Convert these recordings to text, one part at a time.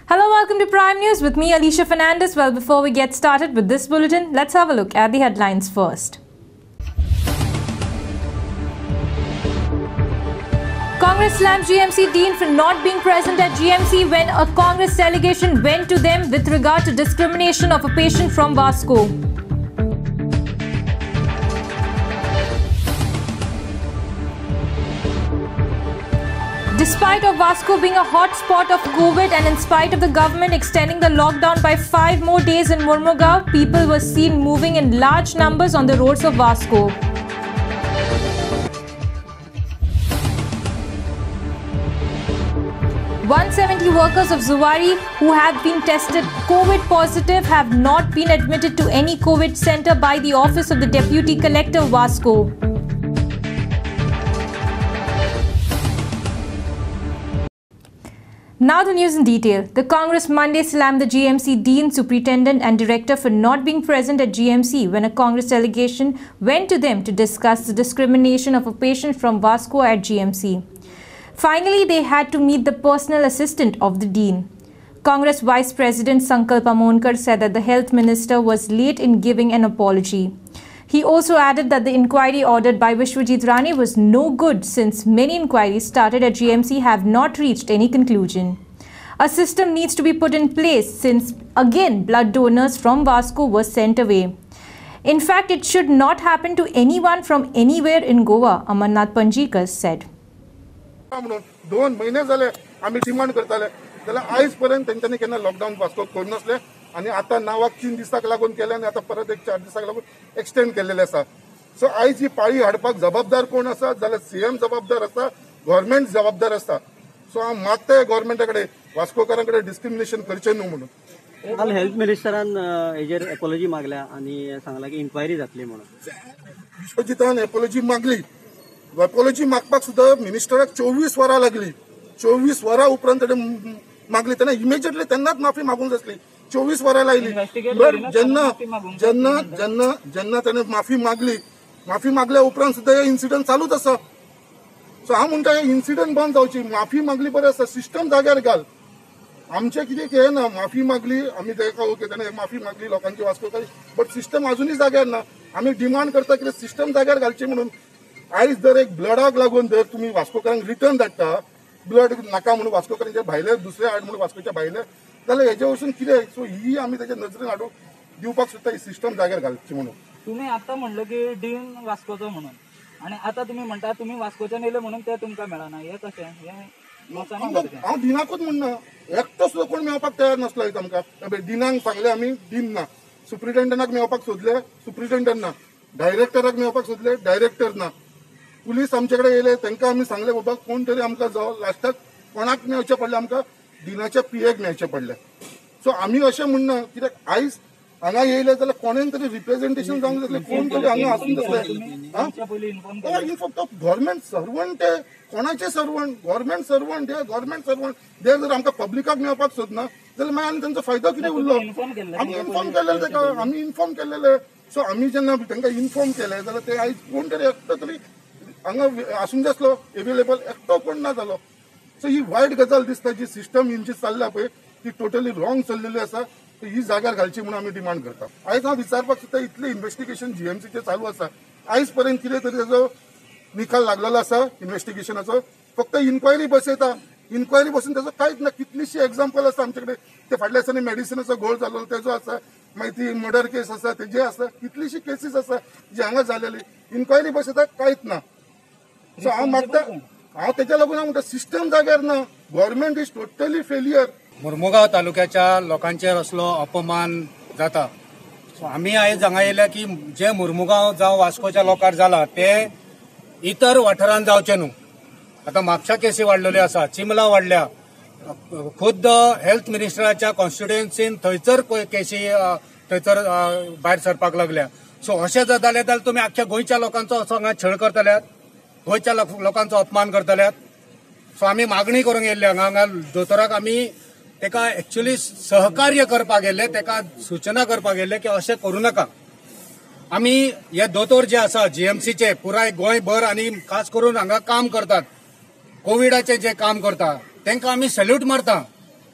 Hello, welcome to Prime News with me, Alicia Fernandez. Well, before we get started with this bulletin, let's have a look at the headlines first. Congress slammed GMC Dean for not being present at GMC when a Congress delegation went to them with regard to discrimination of a patient from Vasco. Despite of Vasco being a hot spot of COVID and in spite of the government extending the lockdown by 5 more days in Mormugao, people were seen moving in large numbers on the roads of Vasco. "170 workers of Zuari who have been tested COVID positive have not been admitted to any COVID center by the Office of the Deputy Collector, Vasco. Now the news in detail. The Congress Monday slammed the GMC Dean, Superintendent and Director for not being present at GMC when a Congress delegation went to them to discuss the discrimination of a patient from Vasco at GMC. Finally, they had to meet the personal assistant of the Dean. Congress Vice President Sankalp Amonkar said that the Health Minister was late in giving an apology. He also added that the inquiry ordered by Vishwajit Rane was no good since many inquiries started at GMC have not reached any conclusion. A system needs to be put in place since, again, blood donors from Vasco were sent away. In fact, it should not happen to anyone from anywhere in Goa, Amarnath Panjikar said. 2 महिने झाले आम्ही demand करताले त्याला आयज पर्यंत त्यांनी केन्ना lockdown Vasco करून नसले आणि आता नावाक 3 दिसाक लागून केले आणि आता परत एक 4 दिसाक लागून एक्सटेंड केलेले आसा. सो आयज ही पाळी हाडपाक जबाबदार कोण आसा जाल्यार सीएम जबाबदार आसा, गव्हर्नमेंट जबाबदार आसा. सो हांव मागताय गव्हर्नमेंटाकडे वास्कोकारांकडे डिस्क्रिमिनेशन करचें न्हू म्हणून. काल हेल्थ मिनिस्टरान हेजेर एपोलॉजी मागल्या आणि सांगला की इन्क्वायरी जातली म्हणून. विश्वजितान एपोलॉजी मागली. एपोलॉजी मागपाक सुद्धा मिनिस्टराक 24 वरां लागली. 24 वरां उपरांत ताणें मागली. ताणें इमिजिएटली तेन्नाच माफी मागूंक जाय. 24 वरां लायली. जेन्ना ताणें माफी मागल्या उपरांत सुद्धा हे इन्सिडंट चालूच आसा. सो हांव म्हणटा हे इन्सिडंट बंद जावची. माफी मागली बरें आसा, सिस्टम जाग्यार घाल. आमचें कितें हें ना, माफी मागली आमी तेका ओके ताणें माफी मागली लोकांची वास्कोकारी, बट सिस्टम अजूनय जाग्यार ना. आमी डिमांड करता की सिस्टम जाग्यार घालचें म्हणून. आयज जर एक ब्लडाक लागून जर तुम्ही वास्कोकारांक रिटर्न धाडटा, ब्लड नाका म्हणून वास्कोकारांचे भायले दुसरे हाड म्हणून वास्कोच्या भायले, जाल्यार हेजे वचून कितें. सो ही आमी तेच्या नजरेन हाडून दिवपाक सोदता, ही सिस्टम जाग्यार घालची म्हणून. तुम्ही आता म्हणलं की डीन वास्कोचो म्हणून, आणि आता तुम्ही म्हणता तुम्ही वास्कोच्या नेले म्हणून ते तुमकां मेळना. हे कशें? हांव दिनाकूच म्हणना, एकटो सुद्दां कोण मेळपाक तयार नासलो. इथं आमकां दिनांक सांगले आमी दिन ना. सुप्रिटेंडंटाक मेळपाक सोदले, सुप्रिटेंडंट ना. डायरेक्टराक मेळपाक सोदले, डायरेक्टर ना. पुलीस आमच्याकडे येले, तांकां आमी सांगले बाबा कोण तरी आमकां जावं. लास्टाक कोणाक मेळचें पडलें, आमकां दिनाच्या पीएक मेळचें पडलें. सो आमी अशें म्हणना, कित्याक आयज हांगा येयले जाल्यार कोणेन तरी रिप्रेझेंटेशन जावंक जाय. कोण तरी हांगा आसूंक जाय. फक्त गव्हर्नमेंट सर्वंट ते कोणाचे सर्वंट, गव्हर्नमेंट सर्वंट हे गव्हर्नमेंट सर्वंट. ते जर आमकां पब्लिकाक मेळपाक सोदना जाल्यार मागीर आनी तांचो फायदो कितें उरलो. आमी इन्फॉर्म केलेले ताका, आमी इन्फॉर्म केलेले. सो आमी जेन्ना तांकां इन्फॉर्म केलें जाल्यार ते आयज कोण तरी एकटो तरी हांगा आसूंक जाय आसलो एवेलेबल, एकटो कोण ना जालो. सो ही वायट गजाल दिसता. जी सिस्टम हिंची चल्ल्या पळय ती टोटली रॉंग चल्लेली आसा. ही जाग्यार घालची म्हणून आमी डिमांड करता. आयज हांव विचारपाक सोदता, इतलें इन्व्हेस्टिगेशन जीएमसीचें चालू आसा, आयज पर्यंत कितें तरी ताजो निकाल लागलेलो आसा इन्व्हेस्टिगेशनाचो? फक्त इन्क्वायरी बसयता. इन्क्वायरी बसून ताजो कांयच ना. कितलीशी एक्झाम्पल आसा आमचे कडेन. ते फाटल्या दिसांनी मेडिसिनाचो घोळ जाल्लो तेजो आसा, मागीर ती मर्डर केस आसा तेजे आसा, कितलीशी केसीस आसा जी हांगा जालेली. इन्क्वायरी बसयता, कांयच ना. सो हांव मागता, हांव तेच्या लागून हांव म्हणटा सिस्टम जाग्यार ना. Government is totally failure. Mormugao तालुक्याच्या लोकांचेर असलो अपमान जाता. सो आमी आयज हांगा येयल्या की जे मुर्मुगांव जावं वास्कोच्या लोकांक जाला ते इतर वाठारांत जावचे न्हू. आता म्हापशा केसी वाडलेल्यो आसा, चिमला वाडल्या, खुद्द हेल्थ मिनिस्टराच्या कॉन्स्टिट्युएन्सीन थंयसर केसी थंयसर भायर सरपाक लागल्या. सो अशें जर जालें जाल्यार तुमी आख्ख्या गोंयच्या लोकांचो असो हांगा छळ करतल्यात, गोंयच्या लोकांचो अपमान करतल्यात. सो आमी मागणी करूंक येयल्ले हांगा दोतोराक. आमी तेका एक्चुअली सहकार्य करपाक गेले, तेका सूचना करपाक गेले की अशें करूं नाका. आमी हे दोतोर जे आसा जीएमसीचे पुराय गोंयभर आनी खास करून हांगा काम करतात, कोविडाचे जे काम करता, तांकां आमी सॅल्यूट मारता.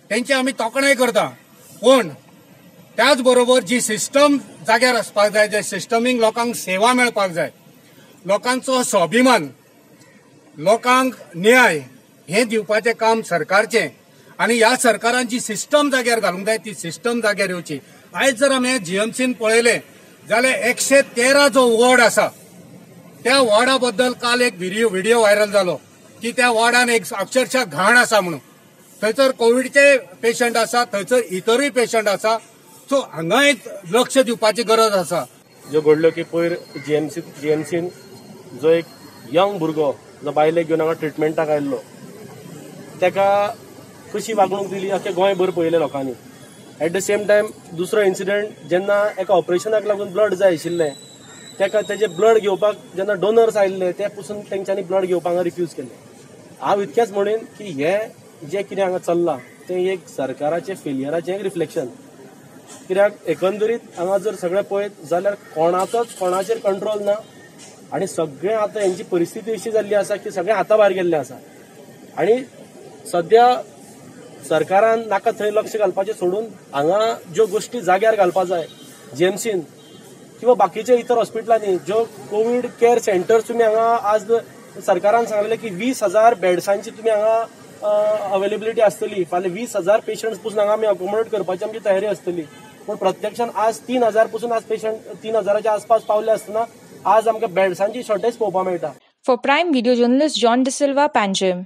त्यांची आम्ही तोखणाय करता. पण त्याच बरोबर जी सिस्टम जाग्यार आसपाक जाय, जे सिस्टमीक लोकांक सेवा मेळपाक जाय, लोकांचो स्वाभिमान, लोकांक न्याय हे दिवपाचें काम सरकारचें. आणि ह्या सरकारान जी सिस्टम जाग्यार घालूंक जाय ती सिस्टम जाग्यार येवची. आयज जर आमी जीएमसीन पळयलें जाल्यार 113 जो वॉर्ड आसा त्या वॉर्डा बद्दल काल एक व्हिडिओ व्हायरल जालो की त्या वॉर्डान एक अक्षरशः घाण आसा म्हणून. थंयसर कोविडचे पेशंट आसा, थंयसर इतरूय पेशंट आसा. सो हांगा एक लक्ष दिवपाची गरज आसा. ज्यो घडल्यो की पयर जीएमसीन जो एक यंग भुरगो जो बायलेक घेवन हांगा ट्रिटमेंटाक आयिल्लो ताका कशी वागणूक दिली अख्खें गोंयभर पळयलें लोकांनी. एट द सेम टायम दुसरो इन्सिडंट जेन्ना एका ऑपरेशनाक लागून ब्लड जाय आशिल्लें ताका तेजें ब्लड घेवपाक जेन्ना डोनर्स आयिल्ले ते पसून तेंच्यांनी ब्लड घेवपाक हांगा रिफ्यूज केलें. हांव इतकेंच म्हणेन की हे जें कितें हांगा चल्लां तें एक सरकाराचें फेलियराचें एक रिफ्लेक्शन. कित्याक एकंदरीत हांगा जर सगळें पळयत जाल्यार कोणाचेर कंट्रोल ना आनी सगळें आतां हेंची परिस्थिती अशी जाल्ली आसा की सगळें हाता भायर गेल्लें आसा. आनी सद्या सरकारान नाका थंय लक्ष घालपाचें सोडून हांगा ज्यो गोश्टी जाग्यार घालपा जाय जीएमसीन किंवा बाकीच्या इतर हॉस्पिटलांनी ज्यो कोवीड केअर सेंटर्स तुमी हांगा आज सरकारान सांगलेलें की 20,000 बेड्सांची तुमी हांगा अवेलेबिलिटी आसतली. फाल्यां 20,000 पेशंट्स पसून हांगा आमी अकोमोडेट करपाची आमची तयारी आसतली. पूण प्रत्यक्षान आज 3,000 पसून आज पेशंट 3,000च्या आसपास पावले आसतना आज आमकां बेड्सांची शॉर्टेज पळोवपाक मेळटा. For Prime Video journalist John De Silva, Panjim.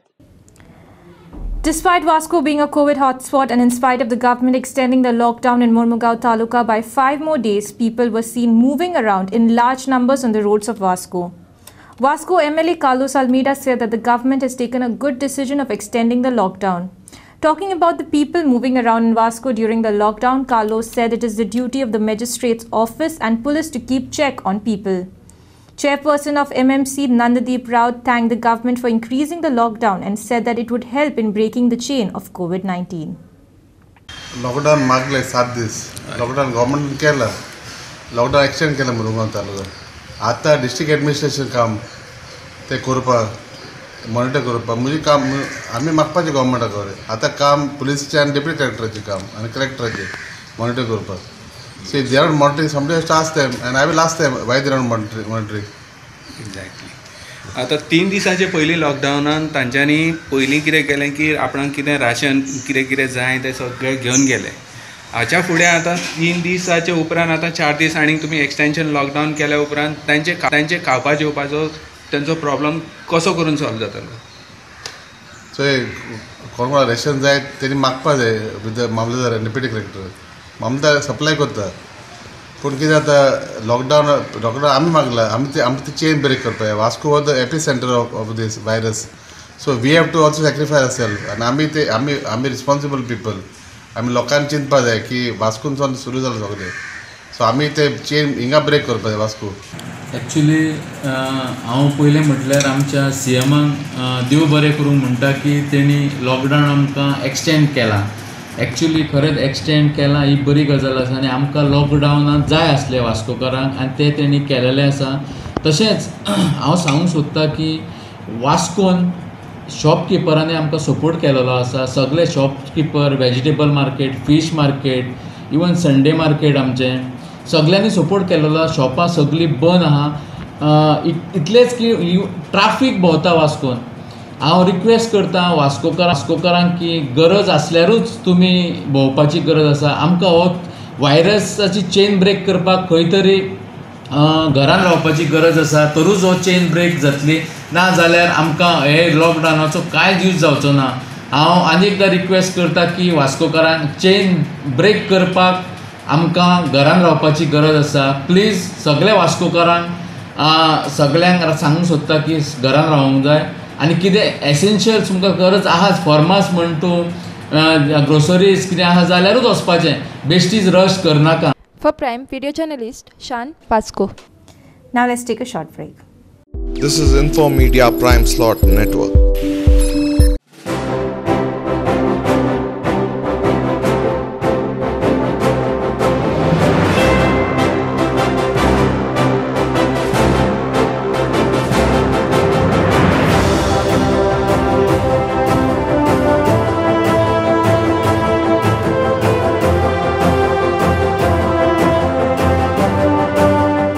Despite Vasco being a COVID hotspot and in spite of the government extending the lockdown in Mormugao Taluka by 5 more days, people were seen moving around in large numbers on the roads of Vasco. Vasco MLA Carlos Almeida said that the government has taken a good decision of extending the lockdown. Talking about the people moving around in Vasco during the lockdown, Carlos said it is the duty of the magistrate's office and police to keep check on people. Chairperson of MMC Nandadeep Rao thanked the government for increasing the lockdown and said that it would help in breaking the chain of COVID-19. Lockdown मागले 7 दीस lockdown government केलं, lockdown extend केलं मुरगांव तालुका. आता district administration काम ते करपाक monitor करपाक म्हणजे काम आमी मागपाचें गव्हर्नमेंटाक. आता काम पुलिसचें आनी डेप्युटी कलेक्टराचें काम आनी कलेक्टराचें मॉनिटर करपाक. So if they are not monitoring, somebody has to ask them, and I will ask them why they are not monitoring. Exactly. आता 3 दिसाचे पयलीं लॉकडावनान तांच्यांनी पयलीं कितें केलें की आपणाक कितें राशन कितें जाय तें सगळें घेवन गेले. हाच्या फुडें आतां 3 दिसाचे उपरांत आतां 4 दीस आनी तुमी एक्सटेंशन लॉकडावन केल्या उपरांत तांचे खावपा जेवपाचो तेंचो प्रॉब्लम कसो करून सॉल्व जातलो. सो कोणाक रेशन जाय तेणी मागपा जाय विथ मामलेदार डेप्युटी कलेक्टर. मामलेदार सप्लाय करता. पूण कितें जाता लॉकडावन आमी मागला आमी ती चेन ब्रेक करपाक. Vasco was the epicentre of this virus. So we have to also sacrifice our self. आनी आमी रिस्पॉन्सिबल पीपल. आमी लोकांनी चिंतपा जाय की वास्कोनसून सुरू जालें सगळें. सो आमी ते चेन हिंगा ब्रेक करपा जाय वास्को. एक्चुली हांव पयलें म्हटल्यार आमच्या सीएमान देव बरें करूं म्हणटा की तेणी लॉकडावन आमकां एक्सटेंड केला. एक्चुली खरेंच एक्सटेंड केला ही बरी गजाल आसा आनी आमकां लॉकडावनान जाय आसलें वास्कोकारांक आनी ते तेणी केलेलें आसा. तशेंच हांव सांगूंक सोदतां की वास्कोन शॉपकिपरांनी आमकां सपोर्ट केलेलो आसा. सगळे shopkeeper, vegetable market, fish market, even Sunday market आमचें सगळ्यांनी सपोर्ट केलेलो. शॉपां सगळीं बंद आहा. इतलेंच की ट्राफीक भोंवता वास्कोन. हांव रिक्वेस्ट करता वास्कोकारांक की गरज आसल्यारूच तुमी भोंवपाची गरज आसा. आमकां हो व्हायरसाची चेन ब्रेक करपाक खंय तरी घरान रावपाची गरज आसा. तरूच हो चेन ब्रेक जातली. ना जाल्यार आमकां हे लॉकडावनाचो कांयच यूज जावचो ना. हांव आनी एकदां रिक्वेस्ट करता की वास्कोकारांक चेन ब्रेक करपाक आमकां घरान रावपाची गरज आसा. प्लीज सगळ्या वास्कोकारांक सगळ्यांक सांगूंक सोदता की घरान रावूंक जाय. आनी कितें एसेन्शियल्स तुमकां गरज आहाच, फॉर्मास म्हण तूं ग्रोसरीज कितें आहा जाल्यारूच वचपाचें. बेश्टीच रश करनाका. For Prime Video journalist Shan Vasco. Now let's take a short break. This is Info Media Prime Slot Network.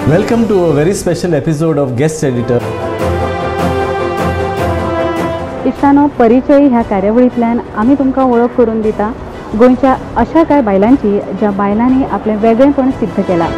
Welcome to a very special episode of Guest Editor. इश्तानो, परिचय ह्या कार्यावळींतल्यान आमी तुमकां वळख करून दिता गोंयच्या अशा कांय बायलांची ज्या बायलांनी आपलें वेगळेपण सिद्ध केलां.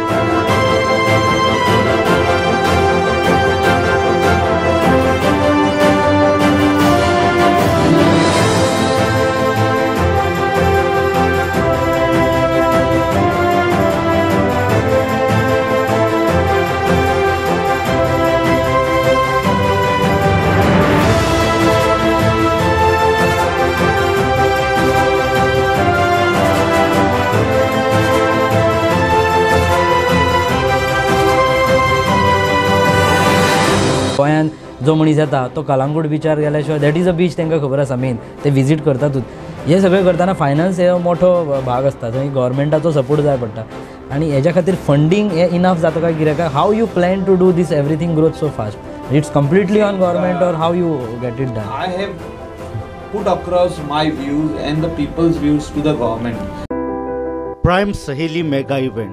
गोंयांत जो मनीस येता तो कळंगूट बिचार गेल्या शिवाय दॅट इज अ बीच तांकां खबर आसा मेन ते विजीट करतातूच. हे सगळें करतना फायनान्स हे मोठो भाग आसता, थंय गव्हर्मेंटाचो सपोर्ट जाय पडटा आनी हेज्या खातीर फंडींग हे इनफ जाता काय कित्याक how you plan to do this everything growth so fast? It's completely on government और how you get it done? I have put across my views and the people's views to the government. Prime Saheli Mega Event.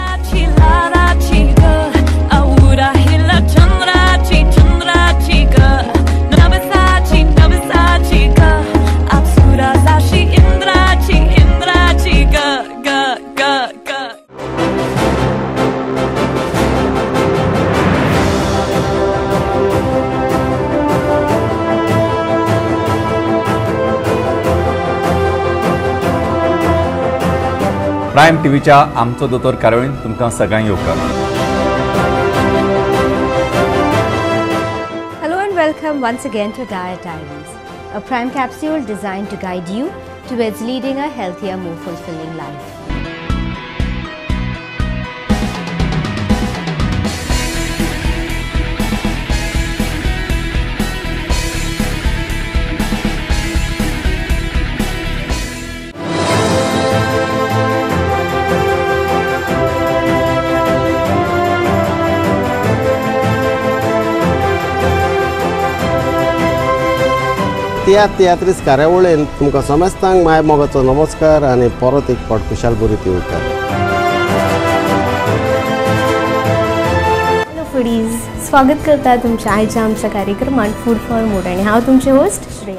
Prime टीव्हीच्या आमचो दोतोर कार्यावळींत तुमकां सगळ्यांक येवकार. Hello and welcome once again to Diet Diaries, a prime capsule designed to guide you towards leading a healthier, more fulfilling life. तियात्रीस कार्यावळींत तुमकां समेस्तांक माय मोगाचो नमस्कार आनी परत एक फावट खुशाल बरी येवकार. हॅलो फूडीज, स्वागत करता तुमच्या आयच्या आमच्या कार्यक्रमात फूड फॉर मूड आणि हांव तुमचे होस्ट श्रेया.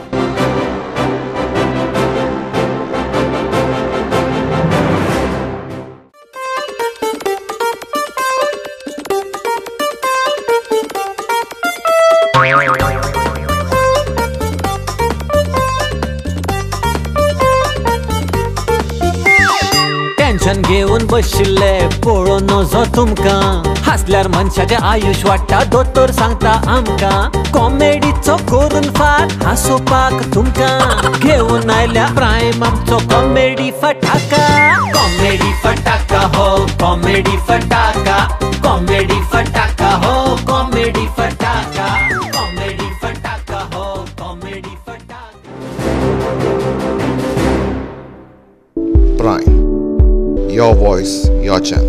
टेन्शन घेऊन बशिल्ले पळोवन नजो तुमकां, हासल्यार मनशाचें आयुश वाडटा दोतोर सांगता आमकां. कॉमेडीचो करून फाट हांसोवपाक तुमकां घेऊन आयल्या प्रायम आमचो कॉमेडी फटाका. कॉमेडी फटाका हो कॉमेडी फटाका, कॉमेडी फटाका हो कॉमेडी फटाका, कॉमेडी फटाका हो कॉमेडी फटाका. Prime. Your voice, your channel.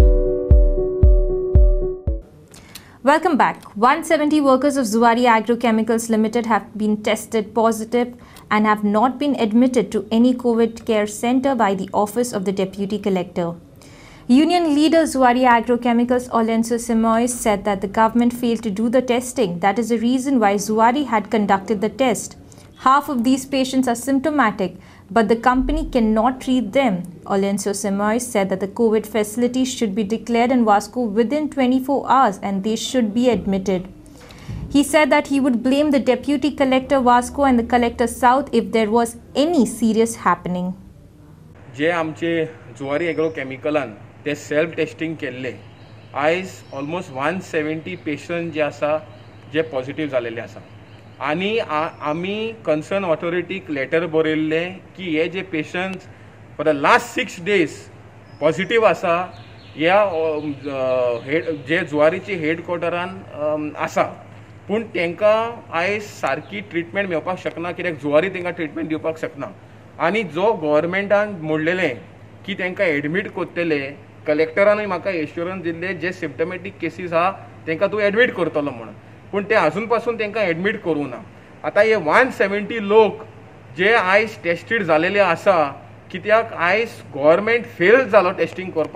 Welcome back. 170 workers of Zuari Agrochemicals Limited have been tested positive and have not been admitted to any COVID care center by the Office of the Deputy Collector. Union leader Zuari Agrochemicals Olenso Simoes said that the government failed to do the testing. That is the reason why Zuari had conducted the test. Half of these patients are symptomatic, but the company cannot treat them. Olenso Simoes said that the COVID facilities should be declared in Vasco within 24 hours and they should be admitted. He said that he would blame the Deputy Collector Vasco and the Collector South if there was any serious happening. जे आमचे जुवारी एग्रोकेमिकलान ते self testing केल्ले, आयज almost 170 patient जे आसा जे positive जालेले आसा आनी आमी कन्सर्न ऑथॉरिटीक लेटर बरयल्ले की हे जे patients for the last 6 days positive आसा ह्या जे जुवारीची हेडक्वॉर्टरान आसा, पूण तांकां आयज सारकी ट्रिटमेंट मेळपाक शकना कित्याक जुवारी तांकां ट्रिटमेंट दिवपाक शकना. आनी जो गव्हर्मेंटान म्हणलेले की तांकां एडमीट करतले, कलेक्टरानूय म्हाका एश्युरन्स दिल्ले जे सिम्पटमॅटीक केसीस आहा तांकां तूं एडमीट करतलो म्हणून, पूण ते अजून पासून तांकां एडमीट करूं ना. आतां हे 170 लोक जे आयज टेस्टेड जालेले आसा कित्याक आयज गव्हर्मेंट फेल जालो टेस्टिंग करपाक,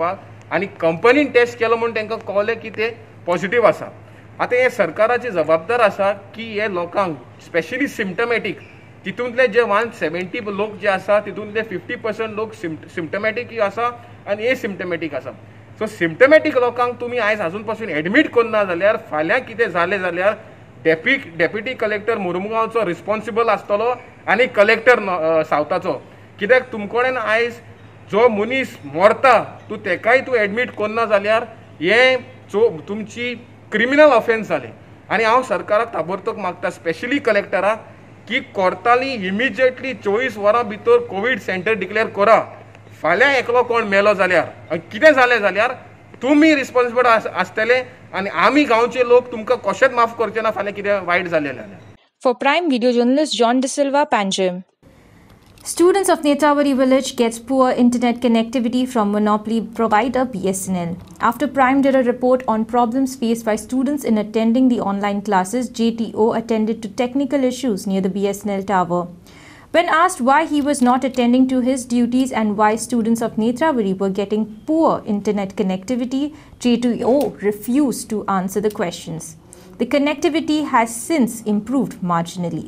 आनी कंपनीन टेस्ट केलो म्हणून तांकां कळलें की ते पॉझिटिव्ह आसा. आतां हे सरकाराची जबाबदार आसा की हे लोकांक स्पेशली सिम्टमॅटीक तितूंतले जे 170 लोक जे आसा तितूंतले 50% लोक सिम्टमॅटीक आसा आनी एसिम्टमॅटीक आसा. सो सिम्टमॅटीक लोकांक तुमी आयज आजून पासून एडमीट करना जाल्यार फाल्यां कितें जालें जाल्यार डेप्युटी कलेक्टर मुर्मुगांवचो रिस्पॉन्सिबल आसतलो आनी कलेक्टर सावथाचो. कित्याक तुमकोडेन आयज जो मनीस मरता तेकाय तूं एडमीट करना जाल्यार हे तुमची क्रिमिनल ऑफेन्स जाले. आनी हांव सरकाराक ताबडतोब मागता स्पेशली कलेक्टराक की कोर्टाली इमिजिएटली 24 वरां भितर कोवीड सेंटर डिक्लेअर करा. फाल्यां एकलो कोण मेलो जाल्यार कितें जालें जाल्यार तुमी रिस्पॉन्सिबल आसतले आनी आमी गांवचे लोक तुमकां कशेंच माफ करचे ना फाल्यां कितें वायट जालें जाल्यार. For Prime video journalist John De Silva, Panjim. Students of Netrawari village gets poor internet connectivity from monopoly provider BSNL. After Prime did a report on problems faced by students in attending the online classes, JTO attended to technical issues near the BSNL tower. When asked why he was not attending to his duties and why students of Netrawari were getting poor internet connectivity, JTO refused to answer the questions. The connectivity has since improved marginally.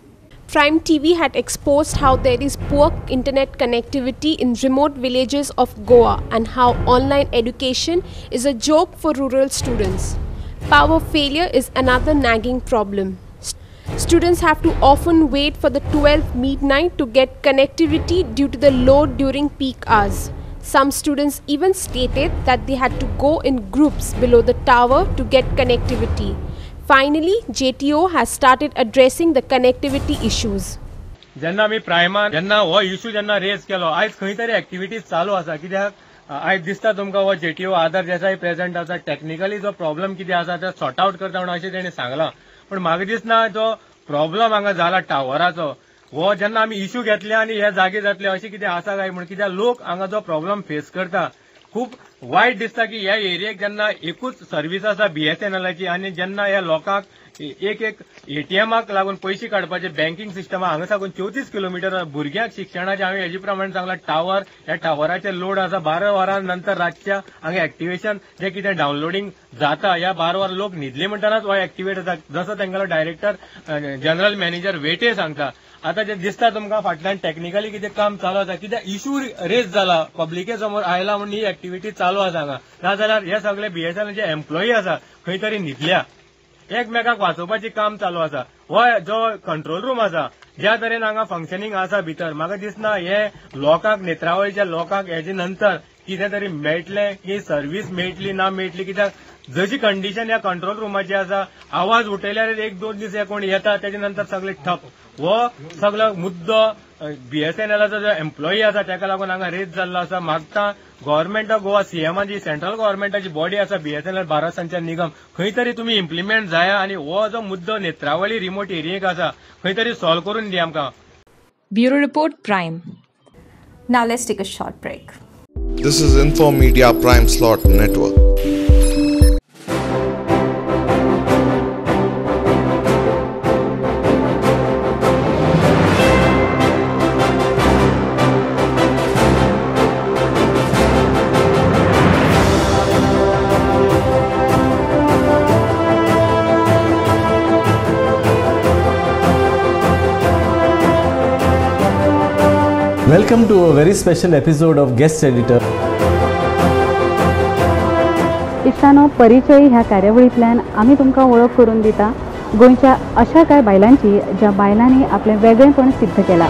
Prime TV had exposed how there is poor internet connectivity in remote villages of Goa and how online education is a joke for rural students. Power failure is another nagging problem. Students have to often wait for the 12 midnight to get connectivity due to the load during peak hours. Some students even stated that they had to go in groups below the tower to get connectivity. Finally, JTO has started addressing the connectivity issues. जेन्ना आमी प्रायमान जेन्ना हो issue जेन्ना raise केलो आयज खंय तरी activities चालू आसा. कित्याक आयज दिसता तुमकां हो JTO आदर देसाई प्रेझेंट आसा टेक्निकली जो प्रॉब्लम कितें आसा ते सॉर्ट आउट करता म्हणून अशें तेणें सांगलां. पण म्हाका दिसना जो प्रॉब्लम हांगा जाला टावराचो हो जेन्ना आमी इश्यू घेतले आनी हे जागे जातले अशें कितें आसा काय म्हणून. कित्याक लोक हांगा जो प्रॉब्लम फेस करता खूब वायट दिसता की ह्या एरियेक जेन्ना एकूच सर्वीस आसा BSNLची आनी जेन्ना ह्या लोकांक एक ATMाक लागून पयशे काडपाचे बँकिंग सिस्टमा हांगा साकून 34 किलोमीटर भुरग्यांक शिक्षणाचे हांवें हेजे प्रमाणे सांगलां टावर ह्या टावराचे लोड आसा 12 वरां नंतर रातच्या हांगा एक्टिवेशन जे कितें डावनलोडिंग जाता ह्या 12 वरां लोक न्हिदले म्हणटनाच हो एक्टिवेट जाता जसो तांकां डायरेक्टर जनरल मॅनेजर वेटे सांगता. आता जे दिसता तुमकां फाटल्यान टेक्निकली कितें काम चालू आसा कित्याक इश्यू रेज जाला पब्लिके समोर आयला म्हणून ही एक्टिविटी चालू आसा हांगा. नाजाल्यार हे सगळे BSNLचे एम्प्लॉई आसा खंय तरी न्हिदल्या एकमेकाक वाचोवपाचें काम चालू आसा. हो जो कंट्रोल रूम आसा ज्या तरेन हांगा फंक्शनिंग आसा भितर म्हाका दिसना हे लोकांक नेत्रावळीच्या लोकांक हेजे नंतर कितें तरी मेळटलें की सर्वीस मेळटली ना मेळटली. कित्याक जशी कंडिशन ह्या कंट्रोल रूमाची आसा आवाज उठयल्यार 1-2 दीस हे कोण येता तेजे नंतर सगळे ठप. हो सगळो मुद्दो BSNLचो जो एम्प्लॉई आसा ताका लागून हांगा रेज जाल्लो आसा. मागता गव्हर्मेंट ऑफ गोवा CMची सेंट्रल गव्हर्मेंटाची बॉडी आसा BSNL भारत संचार निगम खंय तरी तुमी इम्प्लिमेंट जाया आनी हो जो मुद्दो नेत्रावळी रिमोट एरियेक आसा खंय तरी सॉल्व करून दी आमकां. Bureau Report, Prime. Now let's take a short break. This is Info Media Prime Slot Network. Welcome to a very special episode of Guest Editor. इश्टानो परिचय ह्या कार्यावळींतल्यान आमी तुमकां वळख करून दिता गोंयच्या अशा कांय बायलांची ज्या बायलांनी आपलें वेगळेपण सिद्ध केलां.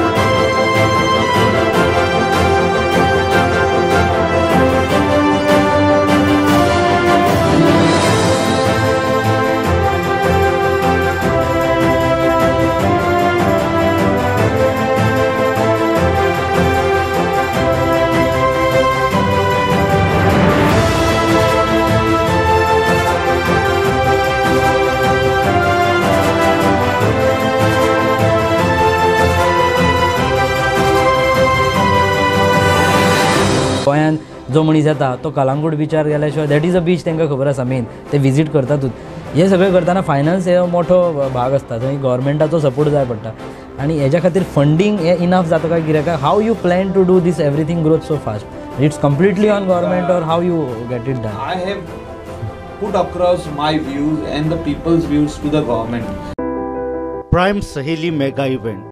गोंयांत जो मनीस येता तो कलांगूट बिचार गेल्या शिवाय दॅट इज अ बीच तांकां खबर आसा मेन ते विजीट करतातूच. हे सगळें करतना फायनान्स हे मोठो भाग आसता थंय गव्हर्मेंटाचो सपोर्ट जाय पडटा आनी हेज्या खातीर फंडींग हे इनफ जाता काय कित्याक how you plan to do this everything growth so fast. It's completely on government or how you get it done? I have put across my views and the people's views to the government. Prime Saheli Mega Event.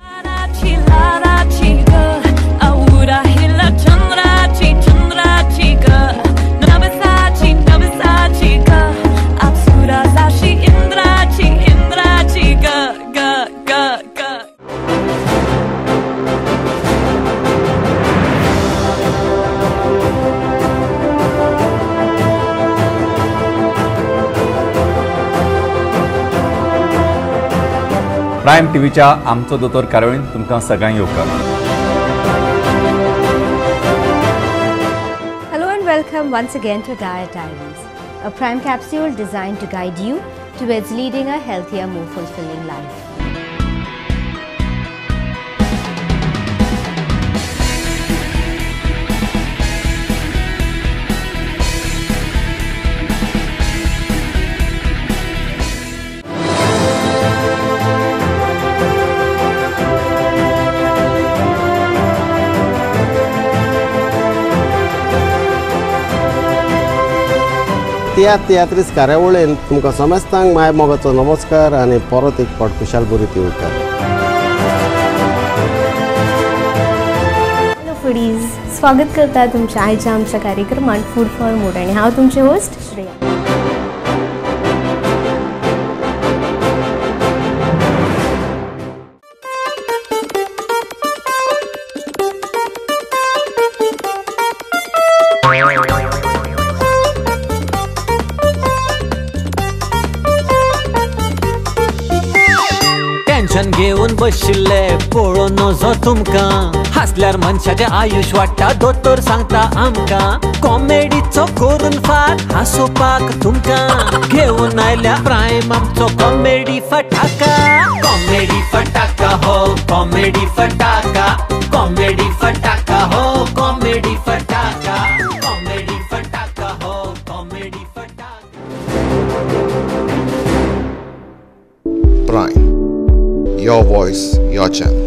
Prime टीव्हीच्या आमचो दोतोर कार्यावळीन तुमकां सगळ्यांक येवकार. Hello and welcome once again to Diet Diaries, a prime capsule designed to guide you towards leading a healthier, more fulfilling life. तियात्रीस कार्यावळीन तुमकां समेस्तांक माय मोगाचो नमस्कार आनी परत एक फावट खुशाल बरी येवकार. हॅलो फूडीज, स्वागत करता तुमच्या आयच्या आमच्या कार्यक्रमात फूड फॉर मूड आणि हांव तुमचे होस्ट श्रेया. टेन्शन घेऊन बशिल्ले पळोवन नजो तुमकां हसल्यार मनशाचें आयुष वाडटा दोतोर सांगता आमकां कॉमेडीचो करून फाट हांसोवपाक तुमकां घेऊन आयल्या प्रायम आमचो कॉमेडी फटाका. कॉमेडी फटाका हो कॉमेडी फटाका, कॉमेडी फटाका हो कॉमेडी फटाका, कॉमेडी फटाका हो कॉमेडी फटाका. Prime, your voice, your channel.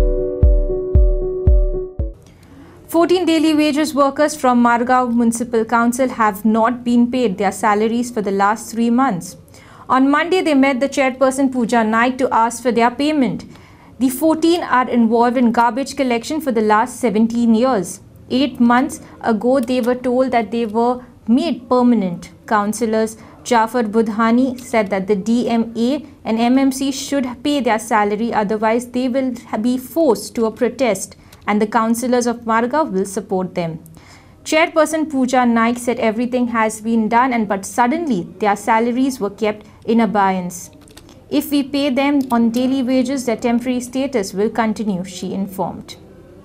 14 daily wages workers from Margao Municipal Council have not been paid their salaries for the last 3 months. On Monday, they met the chairperson Pooja Naik to ask for their payment. The 14 are involved in garbage collection for the last 17 years. 8 months ago, they were told that they were made permanent. Councillors Jafar Budhani said that the DMA and MMC should pay their salary, otherwise they will be forced to a protest and the councillors of Margao will support them. Chairperson Pooja Naik said everything has been done but suddenly their salaries were kept in abeyance. If we pay them on daily wages, their temporary status will continue, she informed.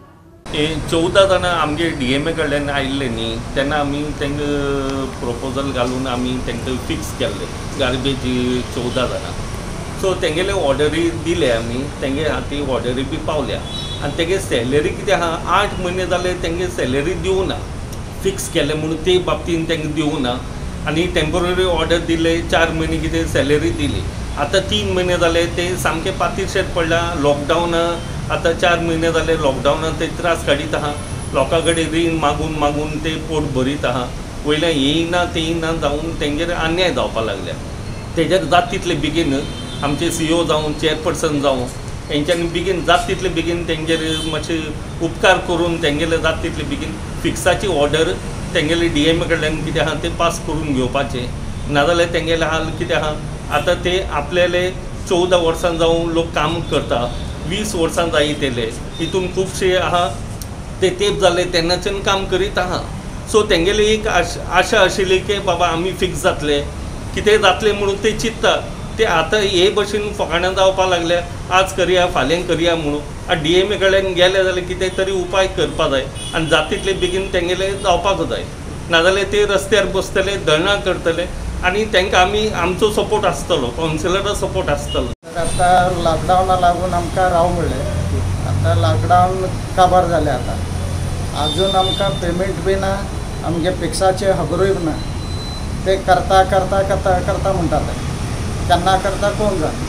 14 जाणां आमगे DMA कडल्यान आयिल्ले न्ही तेन्ना आमी तांकां proposal घालून आमी तांकां फिक्स केल्ले गार्बेज 14 जाणां. सो तेंगेले ऑर्डरी दिले आमी, तेंगे हाती ऑर्डरी बी पावल्या आनी तेगे सॅलरी कितें आहा 8 म्हयने जाले तेंगे सॅलरी दिवं ना. फिक्स केले म्हणून ते बाबतीन तांकां दिवं ना आनी टेम्पररी ऑर्डर दिले 4 म्हयने कितें सॅलरी दिली. आतां 3 म्हयने जाले ते सामके पातीरशेर पडला. लॉकडावन आतां 4 म्हयने जाले लॉकडावनान ते त्रास काडीत आहा. लोकां कडेन रीण मागून मागून ते पोट भरीत आहा. वयल्यान येयना तेयना जावन तेंगेर अन्याय जावपाक लागल्या. तेजेर जात तितले बेगीन आमचे CEO जावं चेअरपर्सन जावं हेंच्यांनी बेगीन जात तितले बेगीन तेंगेर मातशे उपकार करून तेंगेले जात तितले बेगीन फिक्साची ऑर्डर तेंगेले DMA कडल्यान कितें आहा ते पास करून घेवपाचें. नाजाल्यार तेंगेले हाल कितें आहा आतां ते आपल्याले 14 वर्सां जावं लोक काम करता, 20 वर्सां जायतेले, हितून खुबशे आहा ते तेंप जाले तेन्नाच्यान काम करीत आहा. सो तेंगेली एक आशा आशिल्ली की बाबा आमी फिक्स जातले, कितें जातलें म्हणून ते चिंतता. ते आतां हे भशेन फकाणां जावपाक लागल्या, आज करया फाल्यां करया म्हणून. DMA कडल्यान गेले जाल्यार कितें तरी उपाय करपा जाय आनी जाता तितले बेगीन तेंगेले जावपाक जाय. नाजाल्यार ते रस्त्यार बसतले, धरणां करतले आनी तांकां आमी आमचो सपोर्ट आसतलो, कावन्सिलरा सपोर्ट आसतलो. आतां लॉकडावना लागून आमकां राव म्हणलें. आतां लॉकडावन काबार जालें. आतां आजून आमकां पेमेंट बी ना, आमगे फिक्साचे खबरूय ना. ते करता करता करता करता म्हणटा ते केन्ना करता कोण जाण.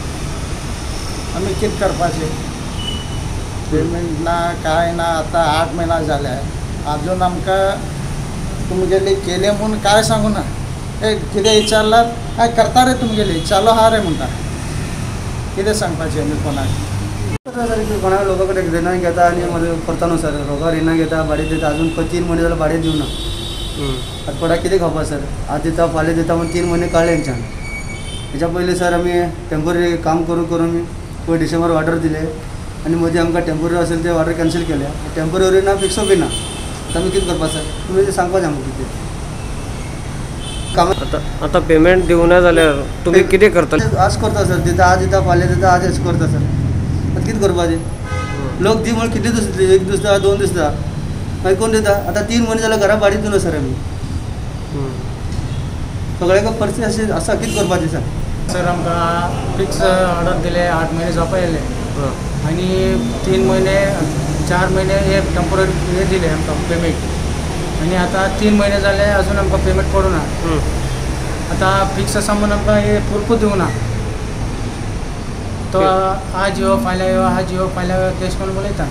आमी कितें करपाचें? पेमेंट ना काय ना. आतां 8 म्हयने जाले अजून आमकां तुमगेली केले म्हणून काय सांगू ना. कितें विचारल्यार काय करता रे तुमगेली चालू आहा रे म्हणटा. कितें सांगपाचें आमी कोणाक. कोणा लोकां कडेन रिणां घेता आनी करता न्हू सर. लोकां रिणां घेता भाडें दिता. अजून 3 म्हयने जाल्यार भाडें दिवना. आतां कोणाक कितें खबर सर. आज दिता फाल्यां दिता म्हणून 3 म्हयने काडले हेंच्यान. हेच्या पयलीं सर आमी टेम्पररी काम करून करून पयर डिसेंबर ऑर्डर दिले आनी मदीं आमकां टेम्पररी असेल ते ऑर्डर कॅन्सल केल्या. टेम्पररी ना फिक्सो बी ना. आतां आमी कितें करपा सर. तुमी तें सांगपाचें आमकां कितें. आता पेमेंट दिवना जाल्यार तुमी कितें करतले. आज करता सर. दिता आज दिता फाल्यां दिता आज अशें करता सर. आतां कितें करपाचें. लोक दी म्हण कितले दीस दितले. 1 दीस दिता 2 दीस दिता मागीर कोण दिता. आतां 3 म्हयने जाल्यार घरा भाडें दिवना सर आमी. सगळ्यांक परिस्थिती अशी आसा. कितें करपाचें सर. सर आमकां फिक्स ऑर्डर दिले 8 महिने जावपा येयले आनी 3 महिने 4 महिने हे टेम्पररी हे दिले आमकां पेमेंट आनी आतां 3 महिने जाले अजून आमकां पेमेंट पडूना. आतां फिक्स आसा म्हणून आमकां हे पुरपूर दिवना. तो आज यो फाल्यां यो आज यो फाल्यां यो तेश करून उलयता.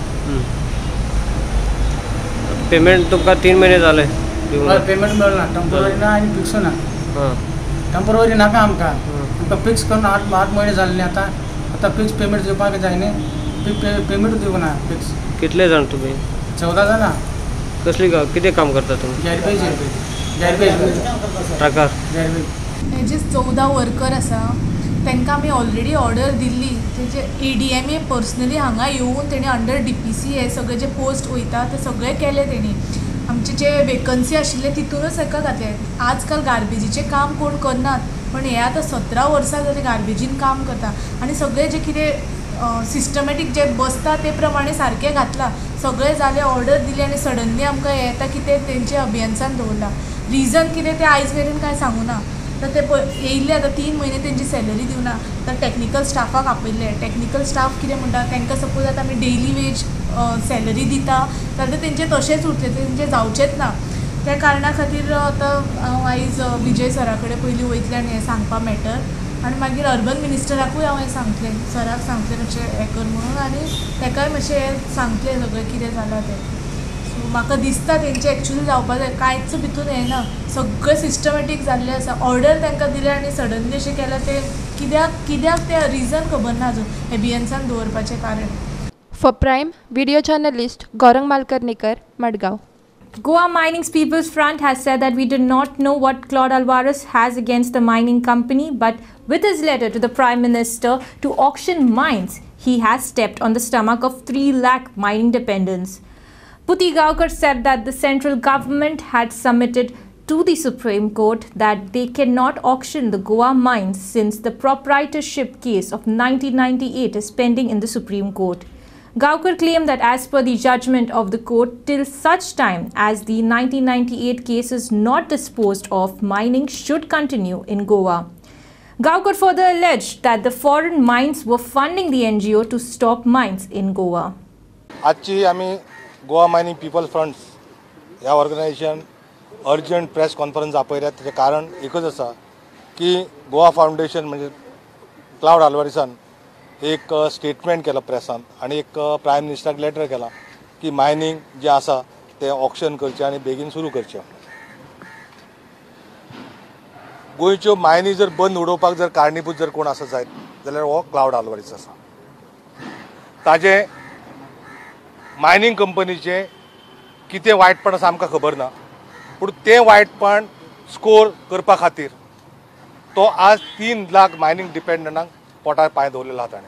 पेमेंट तुमकां 3 महिने जाले पेमेंट मेळना. टेम्पररी ना आनी फिक्स ना. टेम्पररी नाका आमकां. फिक्स करून 8 महिने जाले न्ही. आतां फिक्स पेमेंट दिवपाक जाय न्ही. पेमेंट दिवना फिक्स. कितले जाण तुमी. 14 जाणां. कसली कितें काम करता तुमी. गॅरबेज ट्रकार. हे जे 14 वर्कर आसा तांकां आमी ऑलरेडी ऑर्डर दिल्ली. तेजे ADMA पर्सनली हांगा येवन तेणी अंडर DPC हे सगळे जे पोस्ट वयता ते सगळे केले तेणी. आमचे जे वेकन्सी आशिल्ले तितूनच ताका घातले. आजकाल गार्बेजीचें काम कोण करनात पण हे आतां 17 वर्सां जाली गार्बेजीन काम करता आनी सगळे जे कितें सिस्टमॅटीक जे बसता ते प्रमाणे सारकें घातला. सगळे जाले ऑर्डर दिली आनी सडनली आमकां हें येता की ते तेंचे अभियन्सान दवरला. रिजन कितें तें आयज मेरेन कांय सांगूना. तर ते येयल्ले आतां 3 म्हयने तेंची सॅलरी दिवना. तर टॅक्निकल स्टाफाक आपयल्ले. टॅक्निकल स्टाफ कितें म्हणटा तांकां सपोज आतां आमी डेली वेज सॅलरी दिता जाल्यार तेंचे तशेंच उरतले. तेंचे जावचेच ना. त्या कारणा खातीर आतां हांव आयज विजय सरा कडेन पयलीं वयतलें आनी हें सांगपा मॅटर आनी मागीर अर्बन मिनिस्टराकूय हांव हें सांगतलें. सराक सांगतलें मातशें हें कर म्हणून आनी ताकाय मातशें सांगतलें सगळें कितें जालां तें. सो म्हाका दिसता तेंचें एक्चुली जावपा जाय. कांयच भितून हें ना. सगळें सिस्टमॅटीक जाल्लें आसा. ऑर्डर तांकां दिलें आनी सडनली अशें केलां तें कित्याक तें रिजन खबर ना अजून एबियन्सान दवरपाचें कारण. For Prime, video journalist Gaurang Malkarnikar, Madgaon. Goa Mining's People's Front has said that we do not know what Claude Alvarez has against the mining company, but with his letter to the Prime Minister to auction mines, he has stepped on the stomach of 3 lakh mining dependents. Puti Gaukar said that the central government had submitted to the Supreme Court that they cannot auction the Goa mines since the proprietorship case of 1998 is pending in the Supreme Court. Gaukar claimed that as per the judgment of the court, till such time as the 1998 case is not disposed of, mining should continue in Goa. Gaukar further alleged that the foreign mines were funding the NGO to stop mines in Goa. आजची आम्ही Goa mining people front ह्या organisation urgent press conference आपयल्यात. त्याचे कारण एकच आसा की Goa foundation म्हणजे क्लाउड आल्वारिसान एक स्टेटमेंट केला प्रेसान आणि एक प्रायम मिनिस्टराक लेटर केला की मायनिंग जे आसा ते ऑक्शन करचे आणि बेगीन सुरू करचे. गोंयच्यो मायनी जर बंद उडोवपाक जर कारणीभूत जर कोण आसा जायत जाल्यार हो क्लाउड आल्वारीस आसा. ताजे मायनिंग कंपनीचे कितें वायटपण आसा आमकां खबर ना पूण तें वायटपण स्कोर करपा खातीर तो आज 3 लाख मायनिंग डिपेंडंटांक पोटार पांय दवरलेलो आहा. ताणें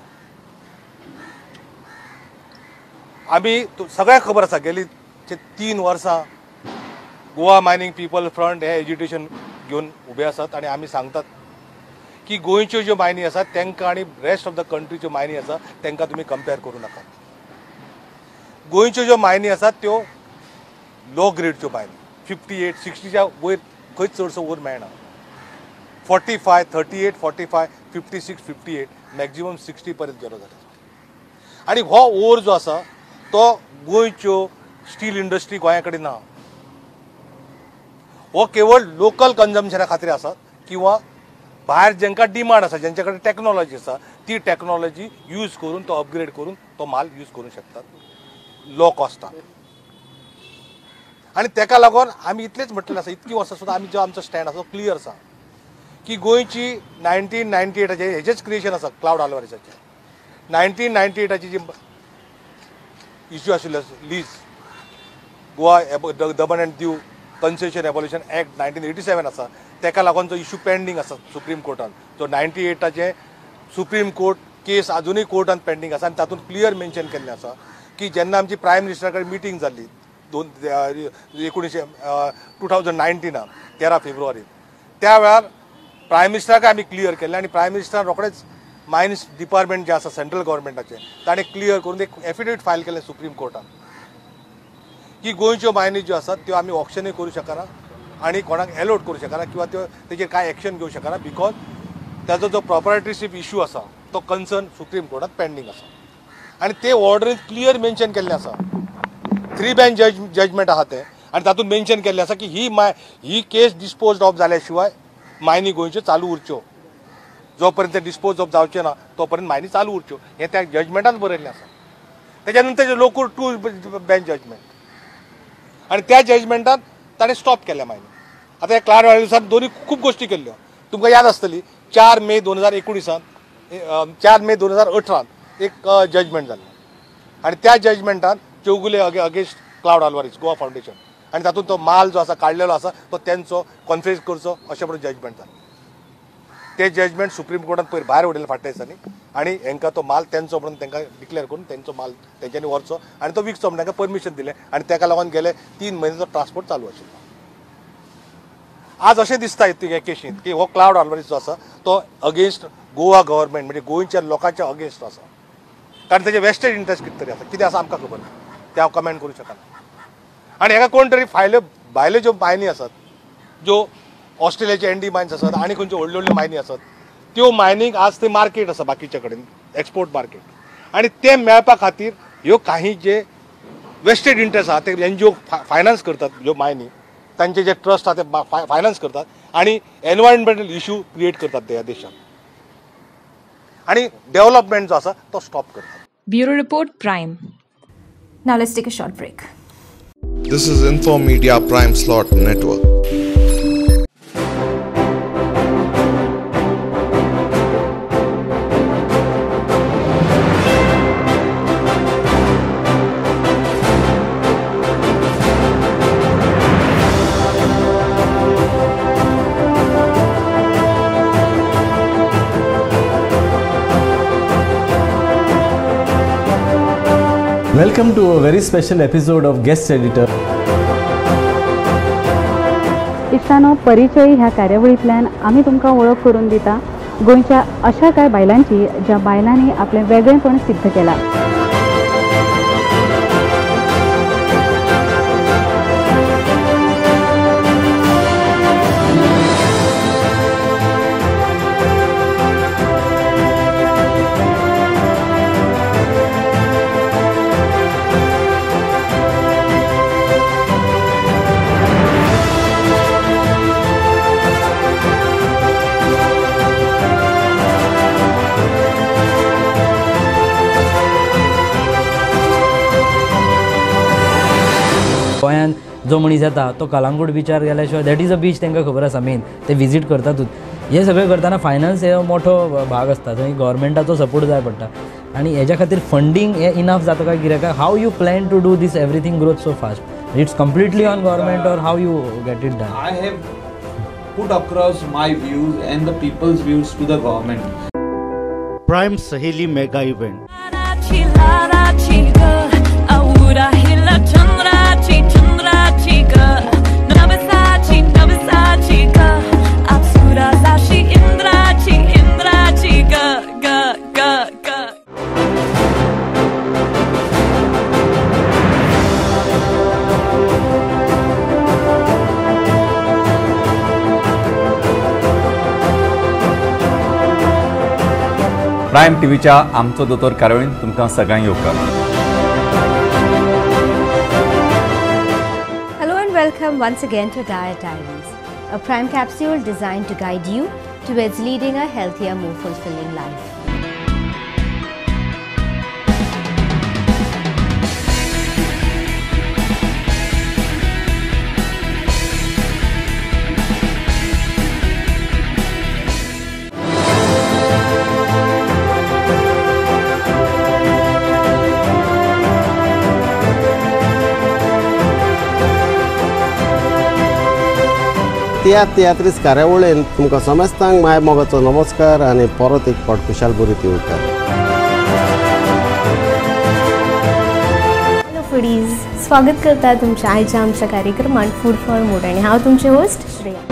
आमी सगळ्यांक खबर आसा गेली 3 वर्सां गोवा मायनिंग पीपल फ्रंट हे एज्युटेशन घेवन उबे आसात आनी आमी सांगतात की गोंयच्यो ज्यो मायनी आसात तांकां आनी रेस्ट ऑफ द कंट्रीच्यो मायनी आसा तांकां तुमी कंपेर करूं नाका. गोंयच्यो ज्यो मायनी आसात त्यो लो ग्रेडच्यो मायनी 58, 60च्या वयर खंयच चडसो वयर मेळना. 45, 38, 45, 56, 58 मॅक्झिमम 60 पर्यंत गेलो जाता. आनी हो ओर जो आसा तो गोंयच्यो स्टील इंडस्ट्री गोंया कडेन ना. हो केवळ लोकल कन्जम्पशना खातीर आसा किंवा भायर जांकां डिमांड आसा ज्यांच्या कडेन टॅक्नॉलॉजी आसा ती टॅक्नॉलॉजी यूज करून तो अपग्रेड करून तो माल यूज करूंक शकतात लो कॉस्टाक. आणि ताका लागून आमी इतलेच म्हटलेलें आसा, इतकी वर्सां सुद्दां आमी जो आमचो स्टँड आसा तो क्लियर आसा की गोंयची 1998 हेजेच क्रिएशन आसा क्लाउड आल्वारिसाचें. 1998 जी इश्यू आशिल्लो lease Goa Daman and Diu concession abolition act 1987 आसा, ताका लागून जो इश्यू पेंडींग आसा सुप्रीम कोर्टान, जो 98 सुप्रीम कोर्ट केस अजूनय कोर्टान पेंडींग आसा. आनी तातूंत क्लियर मेन्शन केल्लें आसा की जेन्ना आमची प्रायम मिनिस्टरा कडेन मिटींग जाल्ली 2019 13 फेब्रुवारी, त्या वेळार प्रायम मिनिस्टराक आमी क्लियर केल्लें आणि प्रायम मिनिस्टरान रोखडेच मायन्स डिपार्टमेंट जे आसा सेंट्रल गव्हर्मेंटाचें ताणें क्लियर करून एक एफिडेविट फायल केलें सुप्रीम कोर्टान की गोंयच्यो मायनी ज्यो आसात त्यो आमी ऑक्शनूय करूं शकना आणि कोणाक एलोट करूं शकना किंवा त्यो तेजेर कांय एक्शन घेवं शकना, बिकॉज ताजो जो प्रॉपर्टीशिप इश्यू आसा तो कन्सर्न सुप्रीम कोर्टात पेंडींग आसा. आणि ते ऑर्डरींत क्लियर मेन्शन केल्लें आसा, 3 बेंच जजमेंट आहा ते, आणि तातूंत मेन्शन केल्लें आसा की ही केस डिस्पोज ऑफ जाल्या शिवाय मायनी गोंयच्यो चालू उरच्यो, जोपर्यंत डिस्पोज ऑफ जावचे ना तोपर्यंत मायनी चालू उरच्यो, हें त्या जजमेंटान बरयल्लें आसा. तेच्या नंतर लोकूर 2 बेंच जजमेंट, आणि त्या जजमेंटान ताणें स्टॉप केल्या मायनी. आतां ह्या क्लाउड आल्वारिसान दोनूय खूब गोश्टी केल्ल्यो. तुमकां याद आसतली 4 मे 2019 4 मे 2018 एक जजमेंट जाल्लें, आणि त्या जजमेंटान Chougule against Claude Alvares Goa foundation, आणि तातूंत तो माल जो आसा काडलेलो आसा तो तेंचो कॉन्फ्रेस करचो अशें म्हणून जजमेंट जालें. ते जजमेंट सुप्रीम कोर्टान पयर भायर उडयलें फाटल्या दिसांनी, आणि हांकां तो माल तेंचो म्हणून तांकां डिक्लेअर करून तेंचो माल तेंच्यांनी व्हरचो आणि तो विकचो म्हणून तांकां परमिशन दिलें, आणि ताका लागून गेले 3 म्हयने ट्रान्सपोर्ट चालू आशिल्लो. आज अशें दिसता हे केशींत की हो क्लाउड आल्वारीस जो आसा तो अगेन्स्ट गोवा गव्हर्मेंट म्हणजे गोंयच्या लोकांच्या अगेन्स्ट आसा, कारण तेजे वेस्टेड इंट्रस्ट कितें तरी आसा, कितें आसा आमकां खबर ना, ते हांव कमेंट करूं शकना. आणि हाका कोण तरी भायल्यो ज्यो मायनी आसात, ज्यो ऑस्ट्रेलियाचे एंडी मायन्स आसात आनी खंयच्यो व्हडल्यो व्हडल्यो मायनी आसात, त्यो मायनीक आज ते मार्केट आसा बाकीच्या कडेन, एक्सपोर्ट मार्केट, आणि ते मेळपा खातीर ह्यो काही जे वेस्टेड इंट्रस्ट आहा ते NGO फायनान्स करतात, ह्यो मायनी तांचे जे ट्रस्ट आहा ते फायनान्स करतात आणि एनवायरमेंटल इश्यू क्रिएट करतात त्या देशात, आणि डेव्हलपमेंट जो आसा तो स्टॉप करतात. Bureau Report Prime. Now let's take a short break. This is Info Media Prime Slot Network. Welcome to a very special episode of Guest Editor. इश्तानो, परिचय ह्या कार्यावळींतल्यान आमी तुमकां वळख करून दिता गोंयच्या अशा कांय बायलांची ज्या बायलांनी आपलें वेगळेपण सिद्ध केलां. गोंयांत जो मनीस येता तो कलांगूट बिचार गेल्या शिवाय दॅट इज अ बीच तांकां खबर आसा मेन, ते विजीट करतातूच. हे सगळें करतना फायनान्स हे मोठो भाग आसता, थंय गव्हर्मेंटाचो सपोर्ट जाय पडटा, आणि हेज्या खातीर फंडींग हे इनफ जाता काय कित्याक, how you plan to do this everything growth so fast? It's completely on government और how you get it done? I have put across my views and the people's views to the government. Prime Saheli Mega Event. Prime टीव्हीच्या आमचो दोतोर कार्यावळींत तुमकां सगळ्यांक येवकार. Hello and welcome once again to Diet Diaries, a prime capsule designed to guide you towards leading a healthier, more fulfilling life. तियात्रीस कार्यावळीन तुमकां समेस्तांक माय मोगाचो नमस्कार आनी परत एक फावट खुशाल बरी तिवकार. हॅलो फुडीज, स्वागत करता तुमच्या आयच्या आमच्या कार्यक्रमात फूड फॉर मूड आणि हांव तुमचे होस्ट श्रेया.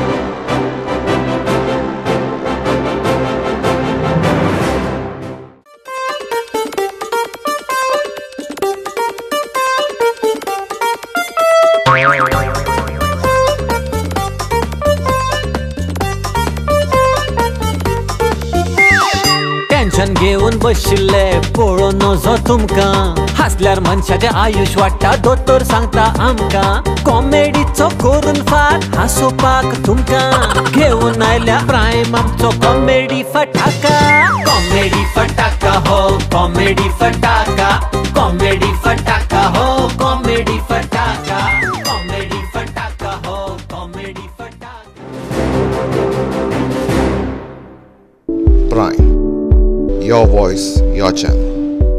टेन्शन घेऊन बशिल्ले पळोवन नजो तुमकां हसल्यार मनशाचें आयुष वाडटा दोतोर सांगता आमकां कॉमेडीचो करून फाट हांसोवपाक तुमकां घेऊन आयल्या प्रायम आमचो कॉमेडी फटाका. कॉमेडी फटाका हो कॉमेडी फटाका, कॉमेडी फटाका हो कॉमेडी फटाका, कॉमेडी फटाका हो कॉमेडी फटाका. Prime. Your voice, your channel.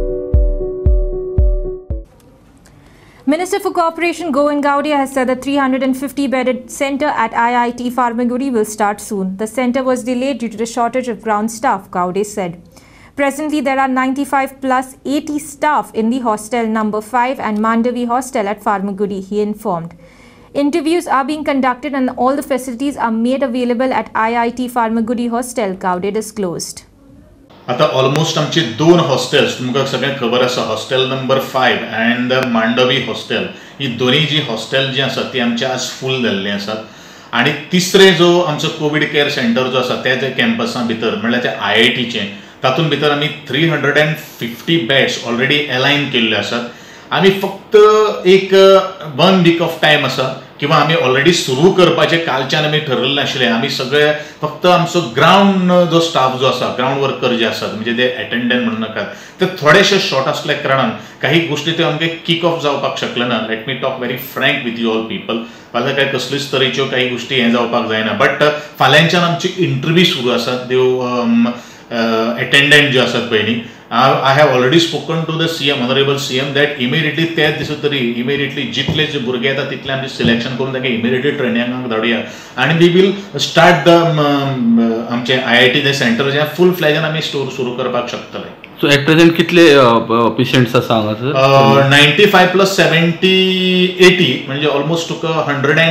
Minister for Cooperation Govind Gaudia has said the 350-bedded centre at IIT Pharmagudi will start soon. The centre was delayed due to the shortage of ground staff, Gaude said. Presently, there are 95 plus 80 staff in the hostel number 5 and Mandavi hostel at Pharmagudi, he informed. Interviews are being conducted and all the facilities are made available at IIT Pharmagudi hostel, Gaude disclosed. आता almost आमचे 2 hostels तुमकां सगळ्यांक खबर आसा, hostel number 5 and Mandovi hostel, ही दोन्ही जी hostel जी आसा ती आमचे आज फूल जाल्ली आसात. आणि तिसरे जो आमचो कोविड केअर सेंटर जो आसा त्या कॅम्पसा भितर म्हणल्यार त्या IITचे तातूंत भितर आमी 350 बेड्स ऑलरेडी अलायन केल्ले आसात. आमी फक्त एक 1 वीक ऑफ टायम आसा किंवा आमी ऑलरेडी सुरू करपाचें कालच्यान आमी ठरलेलें आशिल्लें. आमी सगळे फक्त आमचो ग्राउंड जो स्टाफ जो आसा, ग्राउंड वर्कर जे आसात म्हणजे ते अटेंडंट म्हणू नाकात, ते थोडेशे शॉर्ट आसल्या कारणान काही गोष्टी त्यो आमगे किक ऑफ जावपाक शकले ना. Let me talk very frank with you all people. फाल्यां काय कसलीच तरेच्यो काही गोष्टी हें जावपाक जायना. बट फाल्यांच्यान आमची इंटरव्यू सुरू आसात. देव अटेंडंट जे आसात पळय न्ही, I have already spoken to the CM, Honorable CM, that immediately त्याच दिसा तरी immediately जितले जे भुरगे येतात तितले आमी सिलेक्शन करून तांकां इमिडिएटली ट्रेनिंगाक धाडुया आनी वी विल स्टार्ट द आमचे IIT जे सेंटर जे फूल फ्लॅजान आमी सुरू करपाक शकतले. सो एट प्रेझेंट कितले पेशंट्स आसा हांगासर? 95 प्लस 70 80 म्हणजे ऑलमोस्ट तुका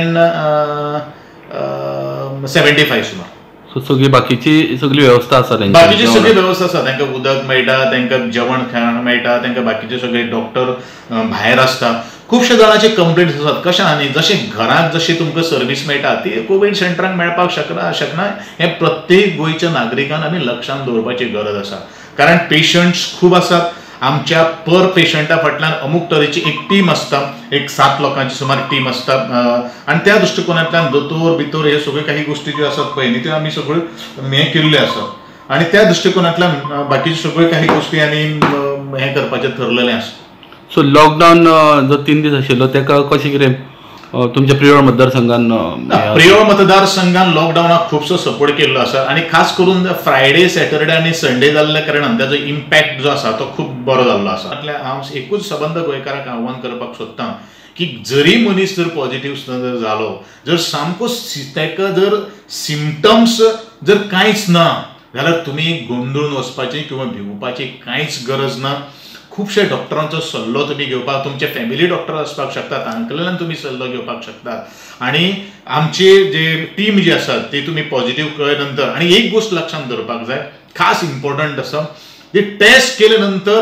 175 सुमार. सो सगळी बाकीची सगळी व्यवस्था आसा? बाकीची सगळी व्यवस्था आसा. तांकां उदक मेळटा, तांकां जेवण खाण मेळटा, तांकां बाकीचे सगळे डॉक्टर भायर आसता. खुबशे जाणांचे कंप्लेंट्स आसात कशें न्ही, जशें घरांत जशी तुमकां सर्वीस मेळटा ती कोवीड सेंटराक मेळपाक शकना. हें प्रत्येक गोंयच्या नागरिकान आमी लक्षांत दवरपाची गरज आसा. कारण पेशंट्स खूब आसात. आमच्या पर पेशंटा फाटल्यान अमूक तरेची एक टीम आसता, एक 7 लोकांची सुमार टीम आसता आणि त्या दृष्टिकोनांतल्यान दोतोर भितर हे सगळे काही गोष्टी ज्यो आसात पळय न्ही त्यो आमी सगळ्यो हें केल्ल्यो आसात आणि त्या दृष्टिकोनांतल्यान बाकीच्यो सगळ्यो काही गोष्टी आमी हें करपाचें ठरलेलें आसा. सो लॉकडावन जो 3 दीस आशिल्लो तेका कशें कितें तुमच्या प्रियोळ मतदारसंघान? प्रियोळ मतदारसंघान लॉकडावनाक खुबसो सपोर्ट केल्लो आसा आणि खास करून फ्रायडे, सॅटरडे आणि संडे जाल्ल्या कारणान त्याचो इम्पॅक्ट जो आसा तो खूब बरो जाल्लो आसा. हांव एकूच सबंद गोंयकारांक आव्हान करपाक सोदतां की जरी मनीस जर पॉझिटिव्ह जर जालो, जर सामको ताका जर सिम्पटम्स जर कांयच ना जाल्यार तुमी गोंधळून वचपाची किंवा भिवपाची कांयच गरज ना. खुबशे डॉक्टरांचो सल्लो तुम्ही घेवपाक, तुमचे फॅमिली डॉक्टर आसपाक शकतात, तांकडल्यान तुम्ही सल्लो घेवपाक शकतात आणि आमचे जे टीम जी आसा ती तुम्ही पॉझिटिव्ह कळ्ळे नंतर आणि एक गोष्ट लक्षात दवरपाक जाय, खास इम्पॉर्टंट आसा, ते टेस्ट केले नंतर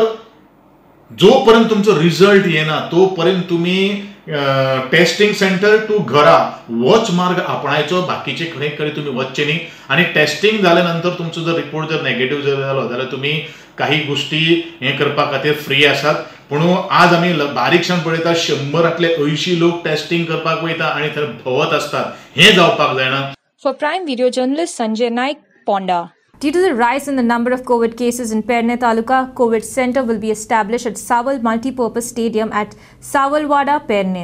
जोपर्यंत तुमचो रिझल्ट येना तोपर्यंत तुम्ही टेस्टिंग सेंटर टू घरा वच मार्ग आपणायचो, बाकीचे खंय तुम्ही वचचे न्ही. आणि टेस्टिंग जाल्यानंतर तुमचो जर रिपोर्ट जर नेगेटिव्ह जर जालो जाल्यार तुम्ही काही गोष्टी हे करपा खातीर फ्री आसात. पूण आज आमी बारीकशान पळयता 100तले 80 लोक टेस्टिंग करपाक वयता आणि थंय भोंवत असतात. हे जावपाक जायना. For Prime Video journalist Sanjay Naik, Ponda. Due to the rise in the number of COVID cases in Perne Taluka, COVID Center will be established at Sawal Multipurpose Stadium at Sawalwada, Perne.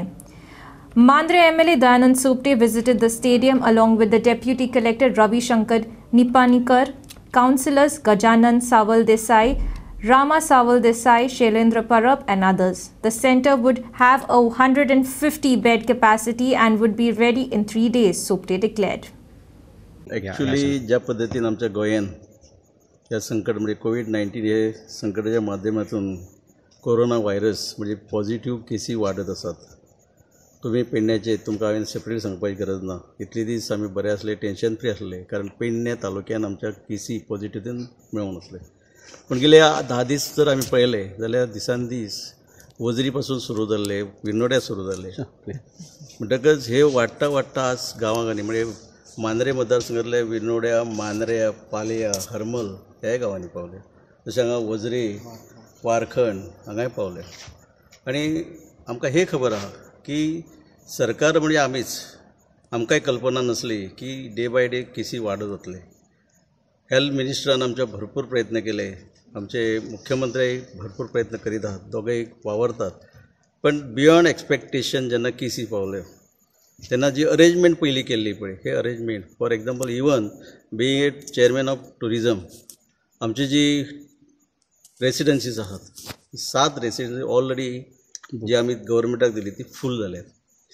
Mandre MLA Dayanand Supte visited the stadium along with the Deputy Collector Ravi Shankar Nipanikar, Councillors Gajanan Sawal Desai, Rama Saval Desai, Shailendra Parab and others. The center would have a 150 bed capacity and would be ready in 3 days, Sopte declared. Actually, ज्या पद्धतीने आमच्या गोंयांत ह्या संकट म्हणजे कोविड-19 हे संकटाच्या माध्यमातून कोरोना व्हायरस म्हणजे पॉझिटिव्ह केसी वाढत असतात. तुम्ही पेडण्याचे तुमकां हांवें सेपरेट सांगपाची गरज ना. इतले दीस आमी बरे आसले, टेन्शन फ्री आसले, कारण पेडणे तालुक्यान आमच्या केसी पॉझिटिव्ह मेळून आसले. पण गेले 10 दीस जर आमी पळयले जाल्यार दिसान दीस वजरी पासून सुरू जाल्ले, विनोड्या सुरू जाल्ले. म्हणटकच हे वाडटा वाडटा आज गांवांनी म्हणजे मांद्रे मतदारसंघातले विनोड्या, मांद्र्या, पालया, हरमल ह्या गांवांनी पावले. जशें हांगा वजरे, वारखंड हांगाय पावले. आनी आमकां हे खबर आहा की सरकार म्हणजे आमीच, आमकांय कल्पना नसली की डे बाय डे केसी वाडत वतले. हेल्थ मिनिस्टरान आमचे भरपूर प्रयत्न केले, आमचे मुख्यमंत्री भरपूर प्रयत्न करीत आहात, दोगेय वावरतात. पण बियॉन्ड एक्सपेक्टेशन जेन्ना केसी पावल्यो तेन्ना जी अरेंजमेंट पयलीं केल्ली पळय, हे arrangement for example even being it chairman of tourism, आमची जी रेसिडन्सीज आहात 7 रेसिडन्सी ऑलरेडी जी आमी गव्हर्मेंटाक दिली ती फूल जाल्यात.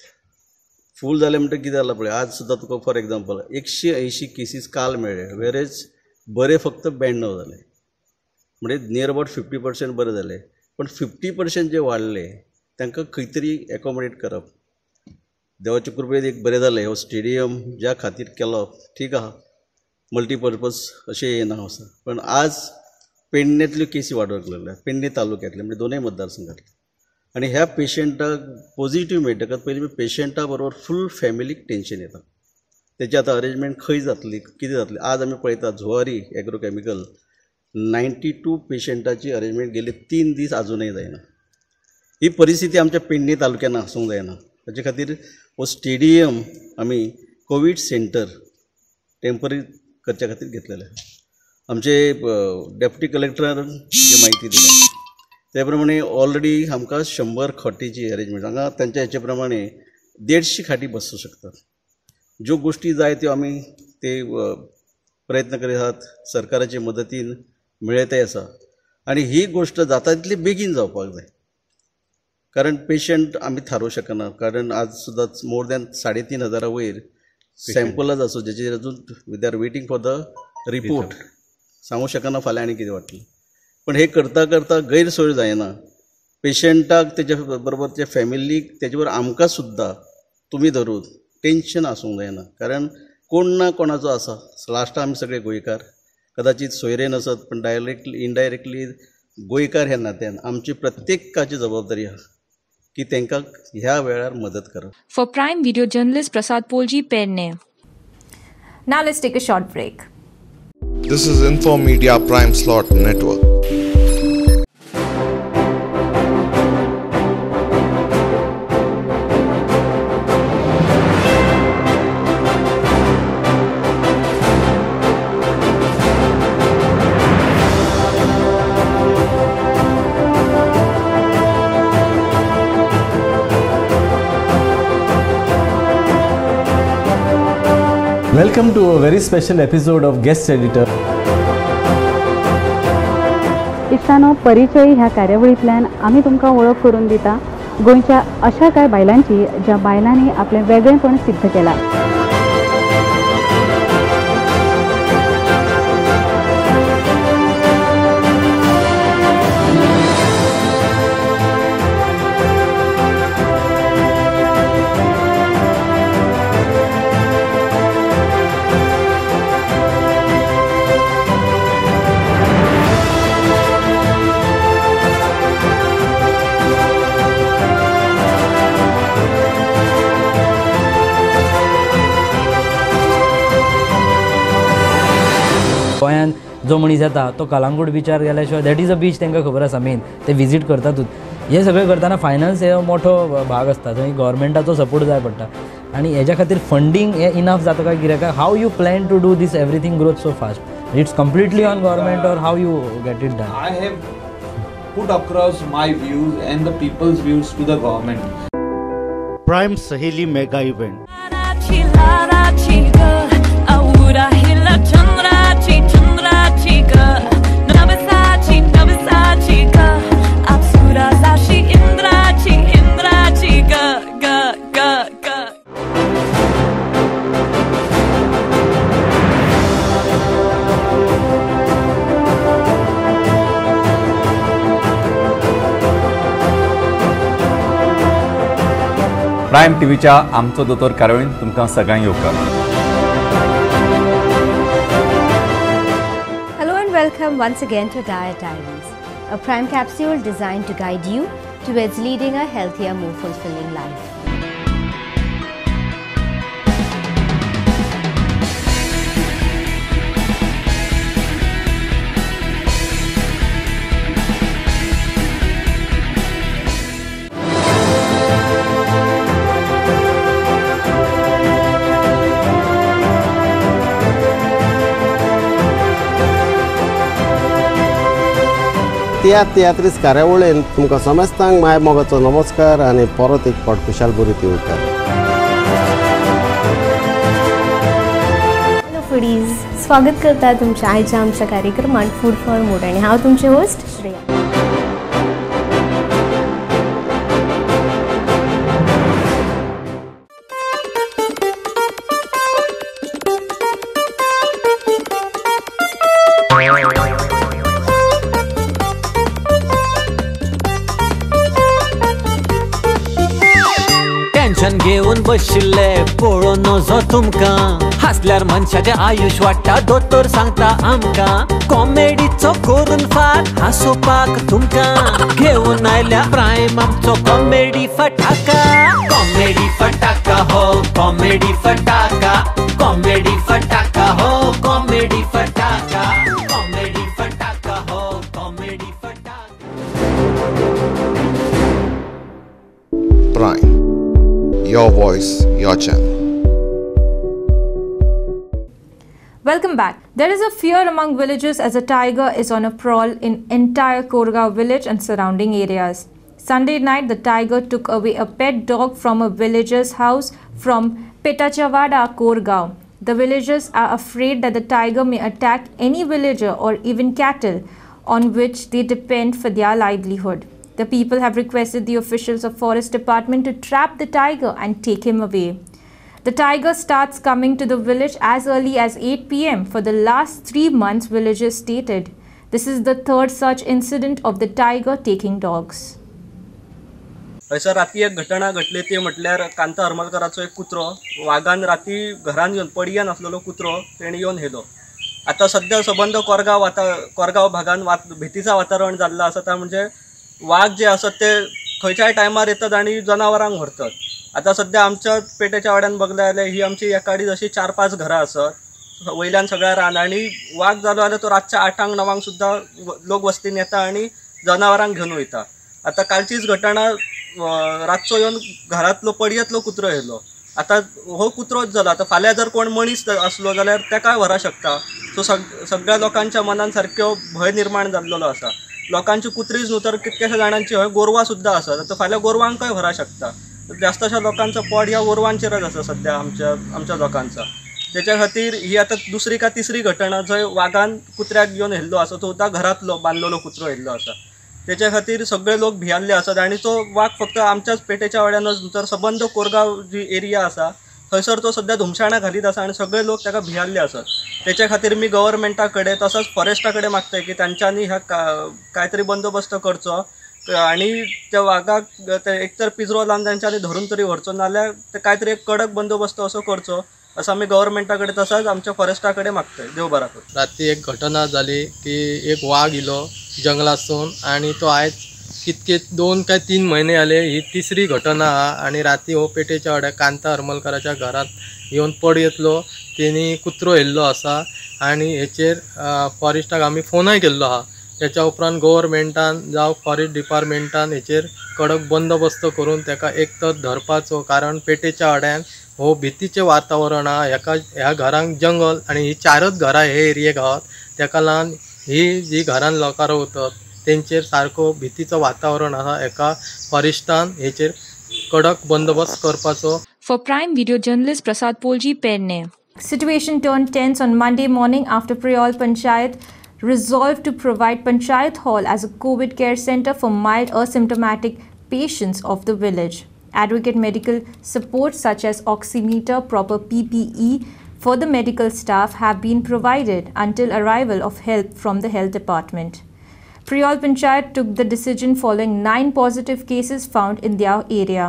फूल जाले म्हणटकीर कितें जालां पळय, आज सुद्दां तुका फॉर एग्जाम्पल 180 केसीस काल मेळ्ळे, वेरेज बरे फक्त 92 जाले. म्हणजे नियर अबाउट 50% बरे जाले. पण 50% जे वाडले तांकां खंय तरी एकोमोडेट करप. देवाचे कृपेन एक बरें जालें, हो स्टेडियम ज्या खातीर केलो ठीक आहा, मल्टीपर्पज अशें येना वसा. पण आज पेडण्यांतल्यो केसी वाडोवंक लागल्या, पेडणे तालुक्यांतले म्हणजे दोनूय मतदारसंघातले. आनी ह्या पेशंटाक पॉझिटिव्ह मेळटकच पयलीं पेशंटा बरोबर फूल फॅमिलीक टेन्शन येता. तेची आतां अरेंजमेंट खंय जातली, कितें जातली. आज आमी पळयता जुवारी एग्रोकॅमिकल 92 पेशंटाची अरेंजमेंट गेले 3 दीस अजूनय जायना. ही परिस्थिती आमच्या पेडणे तालुक्यान आसूंक जायना. हाचे खातीर हो स्टेडियम आमी कोवीड सेंटर टेम्पररी करच्या खातीर घेतलेले. आमचे डेप्युटी कलेक्टरान जी म्हायती दिल्या त्या प्रमाणे ऑलरेडी आमकां 100 खाटीची अरेंजमेंट हांगा तांच्या हेचे प्रमाणे 150 खाटी बसूं शकतात. ज्यो गोष्टी जाय त्यो आमी ते प्रयत्न करीत आहात, सरकाराचे मदतीन मेळयताय आसा. आनी ही गोष्ट जाता तितली बेगीन जावपाक जाय, कारण पेशंट आमी थारोवंक शकना. कारण आज सुद्दां मोर दॅन 3,500 वयर सॅम्पल्स आसूं जेचेर अजून they are waiting for the report. सांगूंक शकना फाल्यां आनी कितें वाटलें. पण हे करता करता गैरसोय जायना. पेशंटाक तेजे बरोबर ते फॅमिलीक तेजे बरोबर आमकां सुद्दां तुमी धरून टेन्शन आसूंक जायना. कारण कोण ना कोणाचो आसा. लास्ट आमी सगळे गोंयकार, कदाचित सोयरे नसत पण डायरेक्टली इनडायरेक्टली गोंयकार ह्या नात्यान आमची प्रत्येकाची जबाबदारी आहा की तांकां ह्या वेळार मदत करप. For Prime Video journalist Prasad Polji, Penne. Now let's take a short break. This is Info Media Prime Slot Network. Welcome to a very special episode of Guest Editor. इश्तानो, परिचय ह्या कार्यावळींतल्यान आमी तुमकां वळख करून दिता गोंयच्या अशा कांय बायलांची ज्या बायलांनी आपलें वेगळेपण सिद्ध केलां. गोंयांत जो मनीस येता तो कलांगूट बिचार गेल्या शिवाय दॅट इज अ बीच तांकां खबर आसा मेन ते विजीट करतातूच. हे सगळें करतना फायनान्स हे मोठो भाग आसता, थंय गव्हर्मेंटाचो सपोर्ट जाय पडटा. आनी हेज्या खातीर फंडींग हे इनफ जाता काय कित्याक how you plan to do this everything growth so fast? It's completely on government or how you get it done? I have put across my views and the people's views to the government. Prime Saheli Mega Event. Prime टीव्हीच्या आमचो दोतोर कार्यावळीन तुमकां सगळ्यांक येवकार. Hello and welcome once again to Diet Diaries, a prime capsule designed to guide you towards leading a healthier, more fulfilling life. तियात्रीस कार्यावळीन तुमकां समेस्तांक माय मोगाचो नमस्कार आनी परत एक फावट खुशाल बरी येवकार. हॅलो फूडीज, स्वागत करता तुमच्या आयच्या आमच्या कार्यक्रमात फूड फॉर मूड आणि हांव तुमचे होस्ट श्रेया. टेन्शन घेऊन बशिल्ले पळोवन नजो तुमकां हासल्यार मनशाचें आयुश्य वाडटा दोतोर सांगता आमकां कॉमेडीचो करून फाट हांसोवपाक तुमकां घेऊन आयल्या प्रायम आमचो कॉमेडी फटाका. कॉमेडी फटाका हो कॉमेडी फटाका, कॉमेडी फटाका हो कॉमेडी फटाका, कॉमेडी फटाका हो कॉमेडी फटाका. Prime, your voice, your channel. Welcome back. There is a fear among villagers as a tiger is on a prowl in entire Koregaon village and surrounding areas. Sunday night, the tiger took away a pet dog from a villager's house from Petachawada, Koregaon. The villagers are afraid that the tiger may attack any villager or even cattle on which they depend for their livelihood. The people have requested the officials of Forest Department to trap the tiger and take him away. The tiger starts coming to the village as early as 8 p.m. for the last 3 months, villagers stated. This is the third such incident of the tiger taking dogs. हयसर राती एक घटना घडली ती म्हटल्यार कांता हरमलकराचो एक कुत्रो वागान राती घरान येवन पडयान आसलेलो कुत्रो तेणी येवन हेलो. आतां सद्या सबंद कोरगांव भागान भीतीचा वातावरण जाल्लो आसा. ता म्हणजे वाघ जे असतात ते खंयच्याय टायमार येतात आणि जनावरांक व्हरतात. आता सध्या आमच्या पेटेच्या वाड्यान बघले जाल्यार ही आमची एकाडीच अशी 4-5 घरां आसत. वयल्यान सगळ्या रान आणि वाघ जालो जाल्यार तो रातच्या 8-9 सुद्धा लोक वस्तीन येता आणि जनावरांक घेऊन वयता. आता कालचीच घटना रातचो येवन घरांतलो पडयेंतलो कुत्रो येयलो. आता हो कुत्रोच जालो. आता फाल्यां जर कोण मनीस असलो जाल्यार तेकाय व्हरा शकता. सो सगळ्या लोकांच्या मनान सारक्यो भंय निर्माण जाल्लो आसा. लोकांची कुत्रीच न्हू तर कितक्याशा जाणांची हय गोरवां सुद्धा आसात. आता फाल्यां गोरवांकय व्हरा शकता. जास्तशा लोकांचो पड ह्या गोरवांचेरच आसा सध्या आमच्या लोकांचा. त्याच्या खातीर ही आता दुसरी का तिसरी घटना जंय वाघान कुत्र्याक घेवन येयल्लो आसा. तो सुद्धा घरांतलो बांदलेलो कुत्रो येयल्लो आसा. त्याच्या खातीर सगळे लोक भियाल्ले आसात आणि तो वाघ फक्त आमच्याच पेटेच्या वाड्यानच न्हू तर सबंद कोरगांव जी एरिया आसा थंयसर तो सध्या धुमशाणां घालीत आसा आणि सगळे लोक ताका भियाल्ले आसात. त्याच्या खातीर मी गव्हर्मेंटा कडेन तसंच फॉरेस्टा कडेन मागताय की तांच्यांनी ह्या कांयतरी बंदोबस्त करचो आणि त्या वाघाक एकतर पिंजरो लावन तांच्यांनी धरून तरी व्हरचो नाल्यार ते कांयतरी एक कडक बंदोबस्त असो करचो असं आमी गव्हर्मेंटा कडेन तसंच आमच्या फॉरेस्टा कडेन मागताय. देव बरा करूं. राती एक घटना जाली की एक वाघ इलो जंगलासून आणि तो आयज कितके 2 काय 3 महिने जाले ही तिसरी घटना आहा. आणि राती हो पेटेच्या वाड्यार कांता हरमलकराच्या घरात येवन पड येतलो तेणी कुत्रो येयल्लो आसा आणि हेचेर फॉरेस्टाक आमी फोनय केल्लो आहा. त्याच्या उपरांत गव्हर्मेंटान जावं फॉरेस्ट डिपार्टमेंटान हेचेर कडक बंदोबस्त करून तेका एक तर धरपाचो. कारण पेटेच्या वाड्यान हो भीतीचें वातावरण आहा. ह्या घरांक जंगल आणि ही 4च घरां हे एरियेक आहात. तेका लागून ही जी घरान लोकां रावतात तेंचेर सारको भीतीचो वातावरण आहा. एका फॉरेस्टान हेचेर कडक बंदोबस्त करपाचो. For Prime Video journalist Prasad Polji, Penne. Situation turned tense on Monday morning after Prayol Panchayat resolved to provide Panchayat Hall as a COVID care center for mild asymptomatic patients of the village. Adequate medical support such as oximeter, proper PPE for the medical staff have been provided until arrival of help from the health department. Prayol Panchayat took the decision following 9 positive cases found in their area.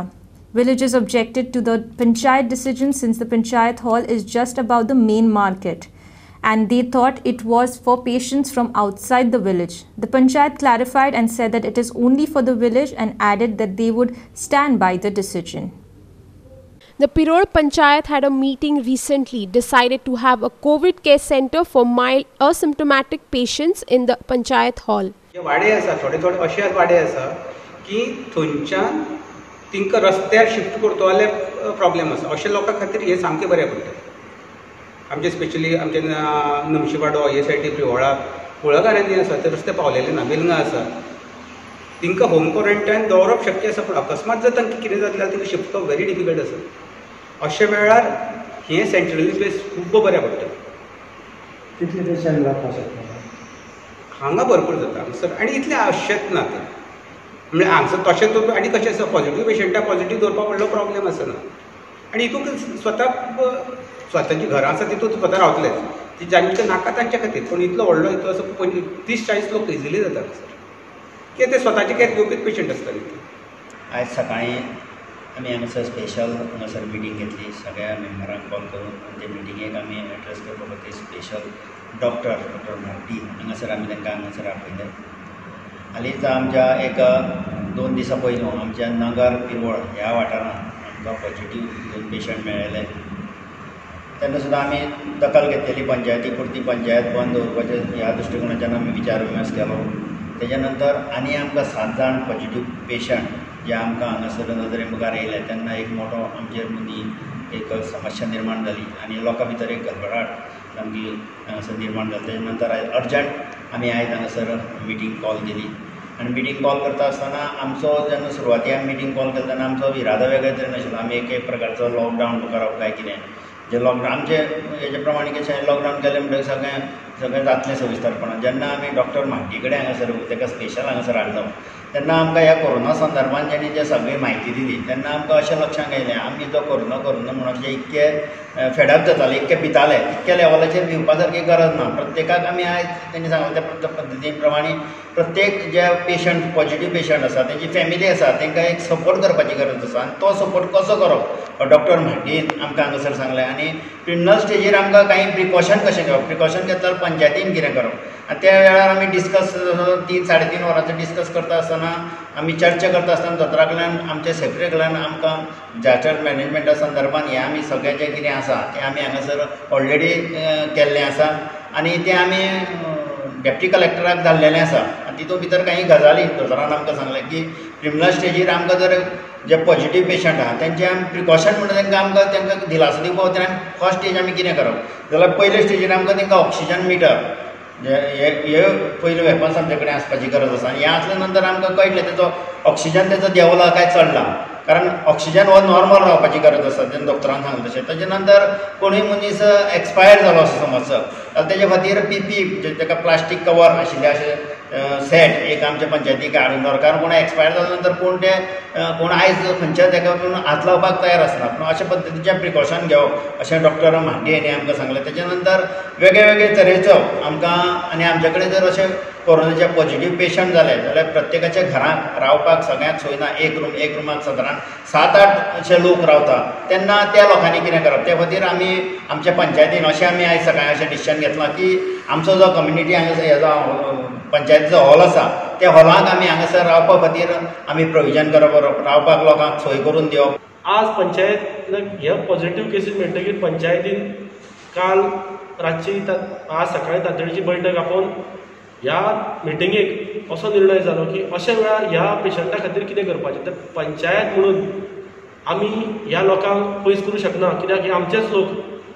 Villagers objected to the Panchayat decision since the Panchayat hall is just about the main market and they thought it was for patients from outside the village. The Panchayat clarified and said that it is only for the village and added that they would stand by the decision. The Piror Panchayat had a meeting recently, decided to have a COVID care center for mild asymptomatic patients in the Panchayat hall. वाडे आसा थोडे थोडे अशे वाडे आसा की थंयच्यान तिंका रस्त्यार शिफ्ट करतो जाल्यार प्रॉब्लेम आसा अशा लोकां खातीर हे सामकें बरें पडटा आमचे स्पेशली आमचे नमशीवाडो हे सायडीक प्रिवळा कुळागरांनी आसा ते रस्ते पावलेले ना वेलंगा आसा तिंका होम क्वॉरंटायन दवरप शक्य आसा पूण अकस्मात जर तांकां कितें जालें जाल्यार तिंका शिफ्ट करप व्हेरी डिफिकल्ट आसा अशा वेळार हे सेंट्रली प्लेस खूब बऱ्या पडटा कितले पेशंट जावपाक शकता हांगा भरपूर जाता हांगसर आनी इतलें आवश्यक ना तें म्हणजे हांगसर तशें तर आनी कशें आसा पॉझिटीव पेशंटाक पॉझिटीव दवरपाक व्हडलो प्रॉब्लेम आसना आनी हितूंक स्वताची घरां आसा तितूंत स्वता रावतलेच ती जांचे नाका तांच्या खातीर पूण इतलो व्हडलो हितू असो 30-40 लोक इजिली जाता सर कित्याक ते स्वताची कॅर घेवपीच पेशंट आसताले आयज सकाळीं आमी हांगासर स्पेशल हांगासर मिटींग घेतली सगळ्या मेंबरांक कॉल करून आनी ते मिटिंगेक आमी एड्रेस करपा खातीर स्पेशल डॉक्टर मार्टी हांगासर आमी तांकां हांगासर आपयले हालींच आमच्या एक 2 दिसां पयलू आमच्या नगर पिरवळ ह्या वाठारांत आमकां पॉझिटीव 2 पेशंट मेळ्ळे तेन्ना सुद्दां आमी दखल घेतलेली पंचायती पुरती पंचायत बंद दवरपाचे ह्या दृश्टिकोनाच्यान आमी विचार विमर्श केलो तेच्या नंतर आनी आमकां 7 जाण पॉझिटीव पेशंट जे आमकां हांगासर नदरे मुखार येयले तेन्ना एक मोठो आमचेर मदीं एक समस्या निर्माण जाली आनी लोकां भितर एक गडबडाट सामकी हांगासर निर्माण जाली तेच्या नंतर अर्जंट आमी आयज हांगासर मिटींग कॉल केली आनी मिटींग कॉल करता आसतना आमचो जेन्ना सुरवाती आमी मिटींग कॉल केली तेन्ना आमचो इरादो वेगळे तरेन आशिल्लो आमी एक प्रकारचो लॉकडावन करप काय कितें जे लॉकडावन आमचे हेजे प्रमाणे कशें लॉकडावन केलें म्हणटकीर सगळें जातलें सविस्तरपणान जेन्ना आमी डॉक्टर म्हाड्डी कडेन हांगासर ताका स्पेशल हांगासर हाडलो तेन्ना आमकां ह्या कोरोना संदर्भान जेणी जे सगळी म्हायती दिली तेन्ना आमकां अशें लक्षांत येयलें आमी जो कोरोना म्हणून अशें इतके फेडअप जाताले इतके भिताले इतके लेवलाचेर भिवपा सारकी गरज ना प्रत्येकाक आमी आयज तेणी सांगलें त्या पद्दती प्रमाणे प्रत्येक जे पेशंट पॉझिटीव पेशंट आसा तेजी फॅमिली आसा तांकां एक सपोर्ट करपाची गरज आसा आनी तो सपोर्ट कसो करप डॉक्टर म्हाड्डीन आमकां हांगासर सांगलें आनी प्रिनल स्टेजीर आमकां कांय प्रिकॉशन कशें घेवप प्रिकॉशन घेतल्यार पंचायतीन कितें करप आनी त्या वेळार आमी डिस्कस 3-3.5 वरांचो डिस्कस करता आसतना आमी चर्चा करता आसतना दोतोरा कडल्यान आमच्या सेक्रेटरी कडल्यान आमकां डिजास्टर मॅनेजमेंटा संदर्भान हें आमी सगळें जें कितें आसा तें आमी हांगासर ऑलरेडी केल्लें आसा आनी तें आमी डेप्टी कलेक्टराक धाडलेलें आसा आनी तितूंत भितर कांय गजाली दोतोरान आमकां सांगलें की प्रिमिनल स्टेजीर आमकां जर जे पॉझिटीव पेशंट आहा तेंचे आमी प्रिकॉशन म्हणटा तांकां दिलासो दिवपा खातीर आमी फर्स्ट स्टेज आमी कितें करप जाल्यार पयले स्टेजीर आमकां तांकां ऑक्सिजन मिटर हे पयले वेपन्स आमचे कडेन आसपाची गरज आसा आनी हें आसल्या नंतर आमकां कळटलें तेजो ऑक्सिजन तेजो देंवला काय चडला कारण ऑक्सिजन हो नॉर्मल रावपाची गरज आसा जेन्ना डॉक्टरान सांगलें तशें तेजे नंतर कोणूय मनीस एक्सपायर जालो असो समज जाल्यार तेजे खातीर PPE ताका प्लास्टीक कवर आशिल्लें अशें सेट एक आमच्या पंचायतीक हाडून दवर कारण कोण एक्सपायर जाल्या नंतर कोण आयज खंयच्याच हेका हात लावपाक तयार आसना पूण अशा पद्दतीचें प्रिकॉशन घेवप अशें डॉक्टर म्हाड्डी हेणी आमकां सांगलें तेच्या नंतर वेगळे वेगळे तरेचो आमकां आनी आमचे कडेन जर अशें कोरोनाचे पॉझिटीव पेशंट जाले जाल्यार प्रत्येकाच्या घरांत रावपाक सगळ्यांक सोय ना एक रुमाक सादारण 7-8 अशे लोक रावता तेन्ना त्या लोकांनी कितें करप त्या खातीर आमी आमच्या पंचायतीन अशें आमी आयज सकाळीं अशें डिसिजन घेतलां की आमचो जो कम्युनिटी हांगासर हेजो पंचायतीचो हॉल आसा त्या हॉलांत आमी हांगासर रावपा खातीर आमी प्रोविजन करप रावपाक लोकांक सोय करून दिवप आज पंचायत ह्या पॉझिटीव केसीस म्हणटकीर पंचायतीन काल रातची आज सकाळीं तातडीची बैठक आपोवन ह्या मिटिंगेक असो निर्णय जालो की अशा वेळार ह्या पेशंटा खातीर कितें करपाचें तर पंचायत म्हणून आमी ह्या लोकांक पयस करूं शकना कित्याक हे आमचेच लोक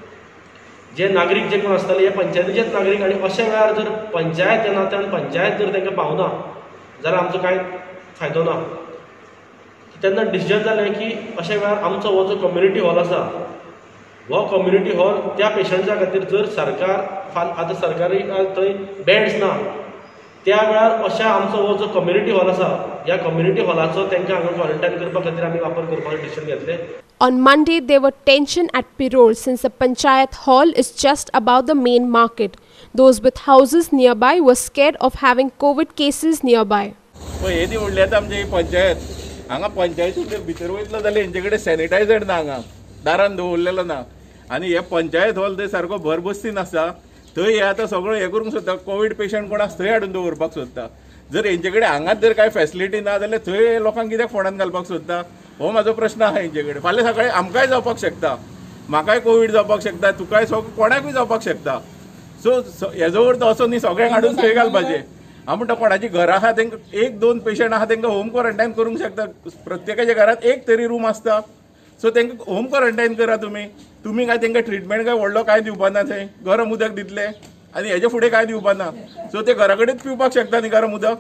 जे नागरीक जे कोण आसताले हे पंचायतीचेच नागरीक आनी अशा वेळार जर पंचायत येना आनी पंचायत जर तांकां पावना जाल्यार आमचो कांय फायदो ना तेन्ना डिसिजन जालें की अशा वेळार आमचो हो जो कम्युनिटी हॉल आसा हो कम्युनिटी हॉल त्या पेशंट्सा खातीर जर सरकार आतां सरकारी थंय बेड्स ना त्या वेळार अशा आमचो हो जो कम्युनिटी हॉल आसा ह्या कम्युनिटी हॉलाचो तांकां हांगा क्वॉरंटायन करपा खातीर आमी वापर करपाचें डिसिजन घेतलें. On Monday, there were tension at Piror since the Panchayat hall is just above the main market. Those with houses nearby were scared of having COVID cases nearby. हे दी म्हणले आतां आमची पंचायत हांगा पंचायती भितर वयतलो जाल्यार हेंचे कडेन सॅनिटायझर ना, हांगा दारान दवरलेलो ना. आनी हे पंचायत हॉल थंय सारको भरबस्तीन आसा. थंय हे आतां सगळो हे करूंक सोदता, कोवीड पेशंट कोण आसा थंय हाडून दवरपाक सोदता. जर हेंचे कडेन हांगाच जर कांय फॅसिलिटी ना जाल्यार थंय लोकांक कित्याक फोंडान घालपाक सोदता, हो म्हाजो प्रश्न आहा हेंचे कडेन. फाल्यां सकाळीं आमकांय जावपाक शकता, म्हाकाय कोवीड जावपाक शकता, तुकाय कोणाकूय जावपाक शकता. सो हेजो अर्थ असो न्ही सगळ्यांक हाडून थंय घालपाचें. हांव म्हणटा कोणाची घरां आहा तांकां 1-2 पेशंट आहा तांकां होम क्वॉरंटायन करूंक शकता. प्रत्येकाच्या घरांत एक तरी रूम आसता. सो तांकां होम क्वॉरंटायन करा तुमी काय तांकां ट्रिटमेंट काय व्हडलो काय दिवपाना, थंय गरम उदक दितले आनी हेजे फुडें काय दिवपाना. सो ते घरा कडेन पिवपाक शकता न्ही गरम उदक.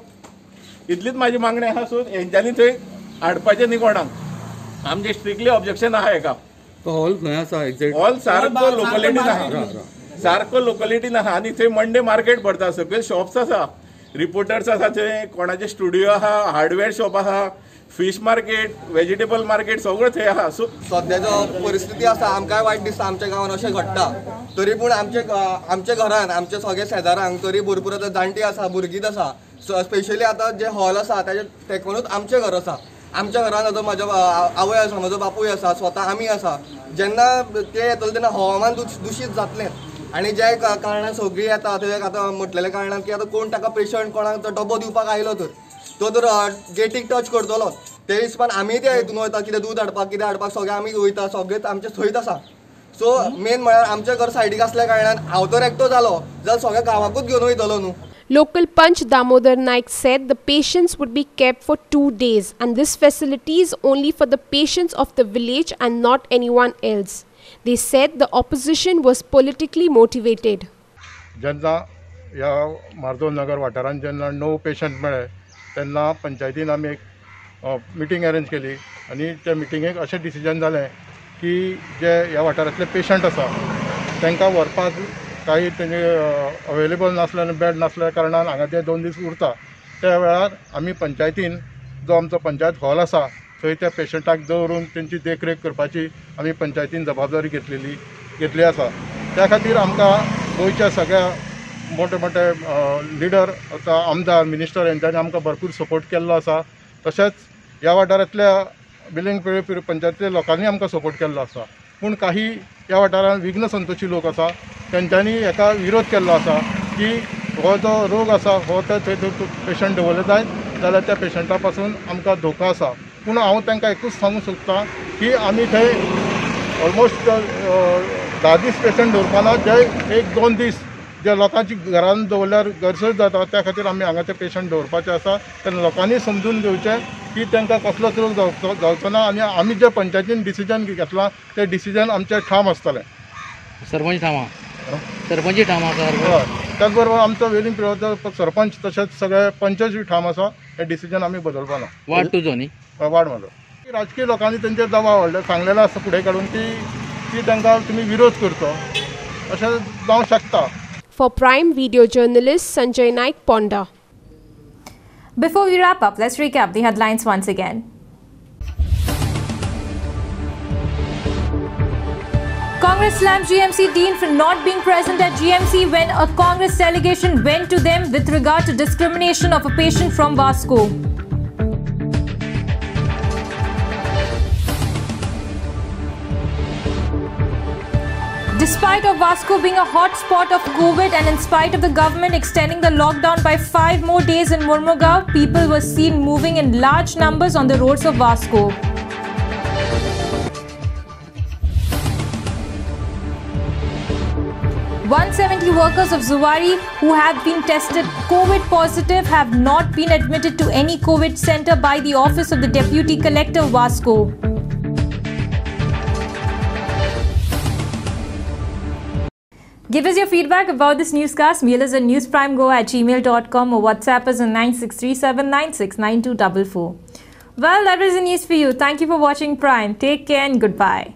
इतलीच म्हाजी मागणी आहा. सो हेंच्यांनी थंय हाडपाचें न्ही कोणाक. आमचें स्ट्रिक्टली ऑब्जेक्शन आहा हेका. हॉल खंय आसा एक्झॅक्ट? हॉल सारको लोकलिटीन आहा, सारको लोकलिटीन आहा. आनी थंय मंडे मार्केट भरता, सकयल शॉप्स आसा, रिपोर्टर्स आसा, थंय कोणाचे स्टुडिओ आहा, हार्डवेअर शॉप आहा, फिश मार्केट, व्हेजिटेबल मार्केट सगळं थंय आहा. सो सद्याचो परिस्थिती आसा आमकांय वायट दिसता, आमच्या गांवांत अशें घडटा. तरी पूण आमच्या घरान आमच्या सगळ्या शेजाऱ्यांक तरी भरपूर आतां जाणटी आसा, भुरगींच आसा. स्पेशली आतां जे हॉल आसा ताजे तेकोनूच आमचें घर आसा. आमच्या घरान आतां म्हाजो आवय आसा, म्हाजो बापूय आसा, स्वता आमी आसा. जेन्ना ते येतले तेन्ना हवामान दुशीत जातलें. आनी ज्या कारणान सगळीं येता थंय आतां म्हटलेल्या कारणान की आतां कोण ताका पेशंट कोणाक तो डबो दिवपाक आयलो तो तर गेटीक टच करतलो. ते हिसपान आमी त्या हितून वयता, कितें दूद हाडपाक कितें हाडपाक सगळें आमी वयता, सगळें आमचें थंयच आसा. सो मेन म्हळ्यार आमचें घर सायडीक आसल्या कारणान हांव तर एकटो जालो जाल्यार सगळ्या गांवाकूच घेवन वयतलो न्हू. Local Panch Damodar Naik said the patients would be kept for 2 days and this facility is only for the patients of the village and not anyone else. They said the opposition was politically motivated. जेन्ना ह्या मार्दोळ नगर वाठारांत जेन्ना 9 patient मेळ्ळे तेन्ना पंचायतीन आमी एक meeting arrange केली आनी त्या मिटिंगेक अशें डिसिजन जालें की जे ह्या वाठारांतले पेशंट आसा तांकां व्हरपाक काही तेंचे अवेलेबल नासले बेड नासल्या कारणान हांगा ते 2 दीस उरता. त्या वेळार आमी पंचायतीन जो आमचो पंचायत हॉल आसा थंय त्या पेशंटाक दवरून तेंची देखरेख करपाची आमी पंचायतीन जबाबदारी घेतली आसा. त्या खातीर आमकां गोंयच्या सगळ्या मोठे मोठे लिडर आतां आमदार मिनिस्टर हेंच्यांनी आमकां भरपूर सपोर्ट केल्लो आसा. तशेंच ह्या वाठारांतल्या बिलिंग पिळें पंचायतीच्या लोकांनी आमकां सपोर्ट केल्लो आसा. पूण काही ह्या वाठारांत विघ्न संतोशी लोक आसा तेंच्यांनी हेका विरोध केल्लो आसा की हो जो रोग आसा हो थंय पेशंट दवरले जायत जाल्यार त्या पेशंटा पासून आमकां धोको आसा. पूण हांव तांकां एकूच सांगूंक सोदतां की आमी थंय ऑलमोस्ट 10 दीस पेशंट दवरपाना. जे 1-2 दीस जे लोकांची घरान दवरल्यार गरजेच जाता त्या खातीर आमी हांगा ते पेशंट दवरपाचे आसा. तेन्ना लोकांनी समजून घेवचें की तांकां कसलोच रोग जावचो ना आनी आमी जे पंचायतीन डिसिजन घेतलां तें डिसिजन आमचें ठाम आसतलें. सरपंच ठाम आसा. त्याच बरोबर आमचो वेलिंग पिळोवचो सरपंच तशेंच सगळे पंचूय ठाम आसा. हे डिसिजन आमी बदलपा ना. वार्ड तुजो न्ही? वार्ड म्हाजो. राजकीय लोकांनी तेंचेर दबाव हाडले, सांगलेलें आसा फुडें काडून की तांकां तुमी विरोध करचो अशें जावंक शकता. For Prime Video journalist Sanjay Naik, Ponda. Before we wrap up, let's recap the headlines once again. Congress slammed GMC Dean for not being present at GMC when a Congress delegation went to them with regard to discrimination of a patient from Vasco. Despite of Vasco being a hot spot of COVID and in spite of the government extending the lockdown by 5 more days in Mormugao, people were seen moving in large numbers on the roads of Vasco. $170 workers of Zuari who have been tested COVID positive have not been admitted to any COVID center by the Office of the Deputy Collector Vasco. Give us your feedback about this newscast. Mail us at newsprimego@gmail.com or WhatsApp us on 9637969244. Well, that was the news for you. Thank you for watching Prime. Take care and goodbye.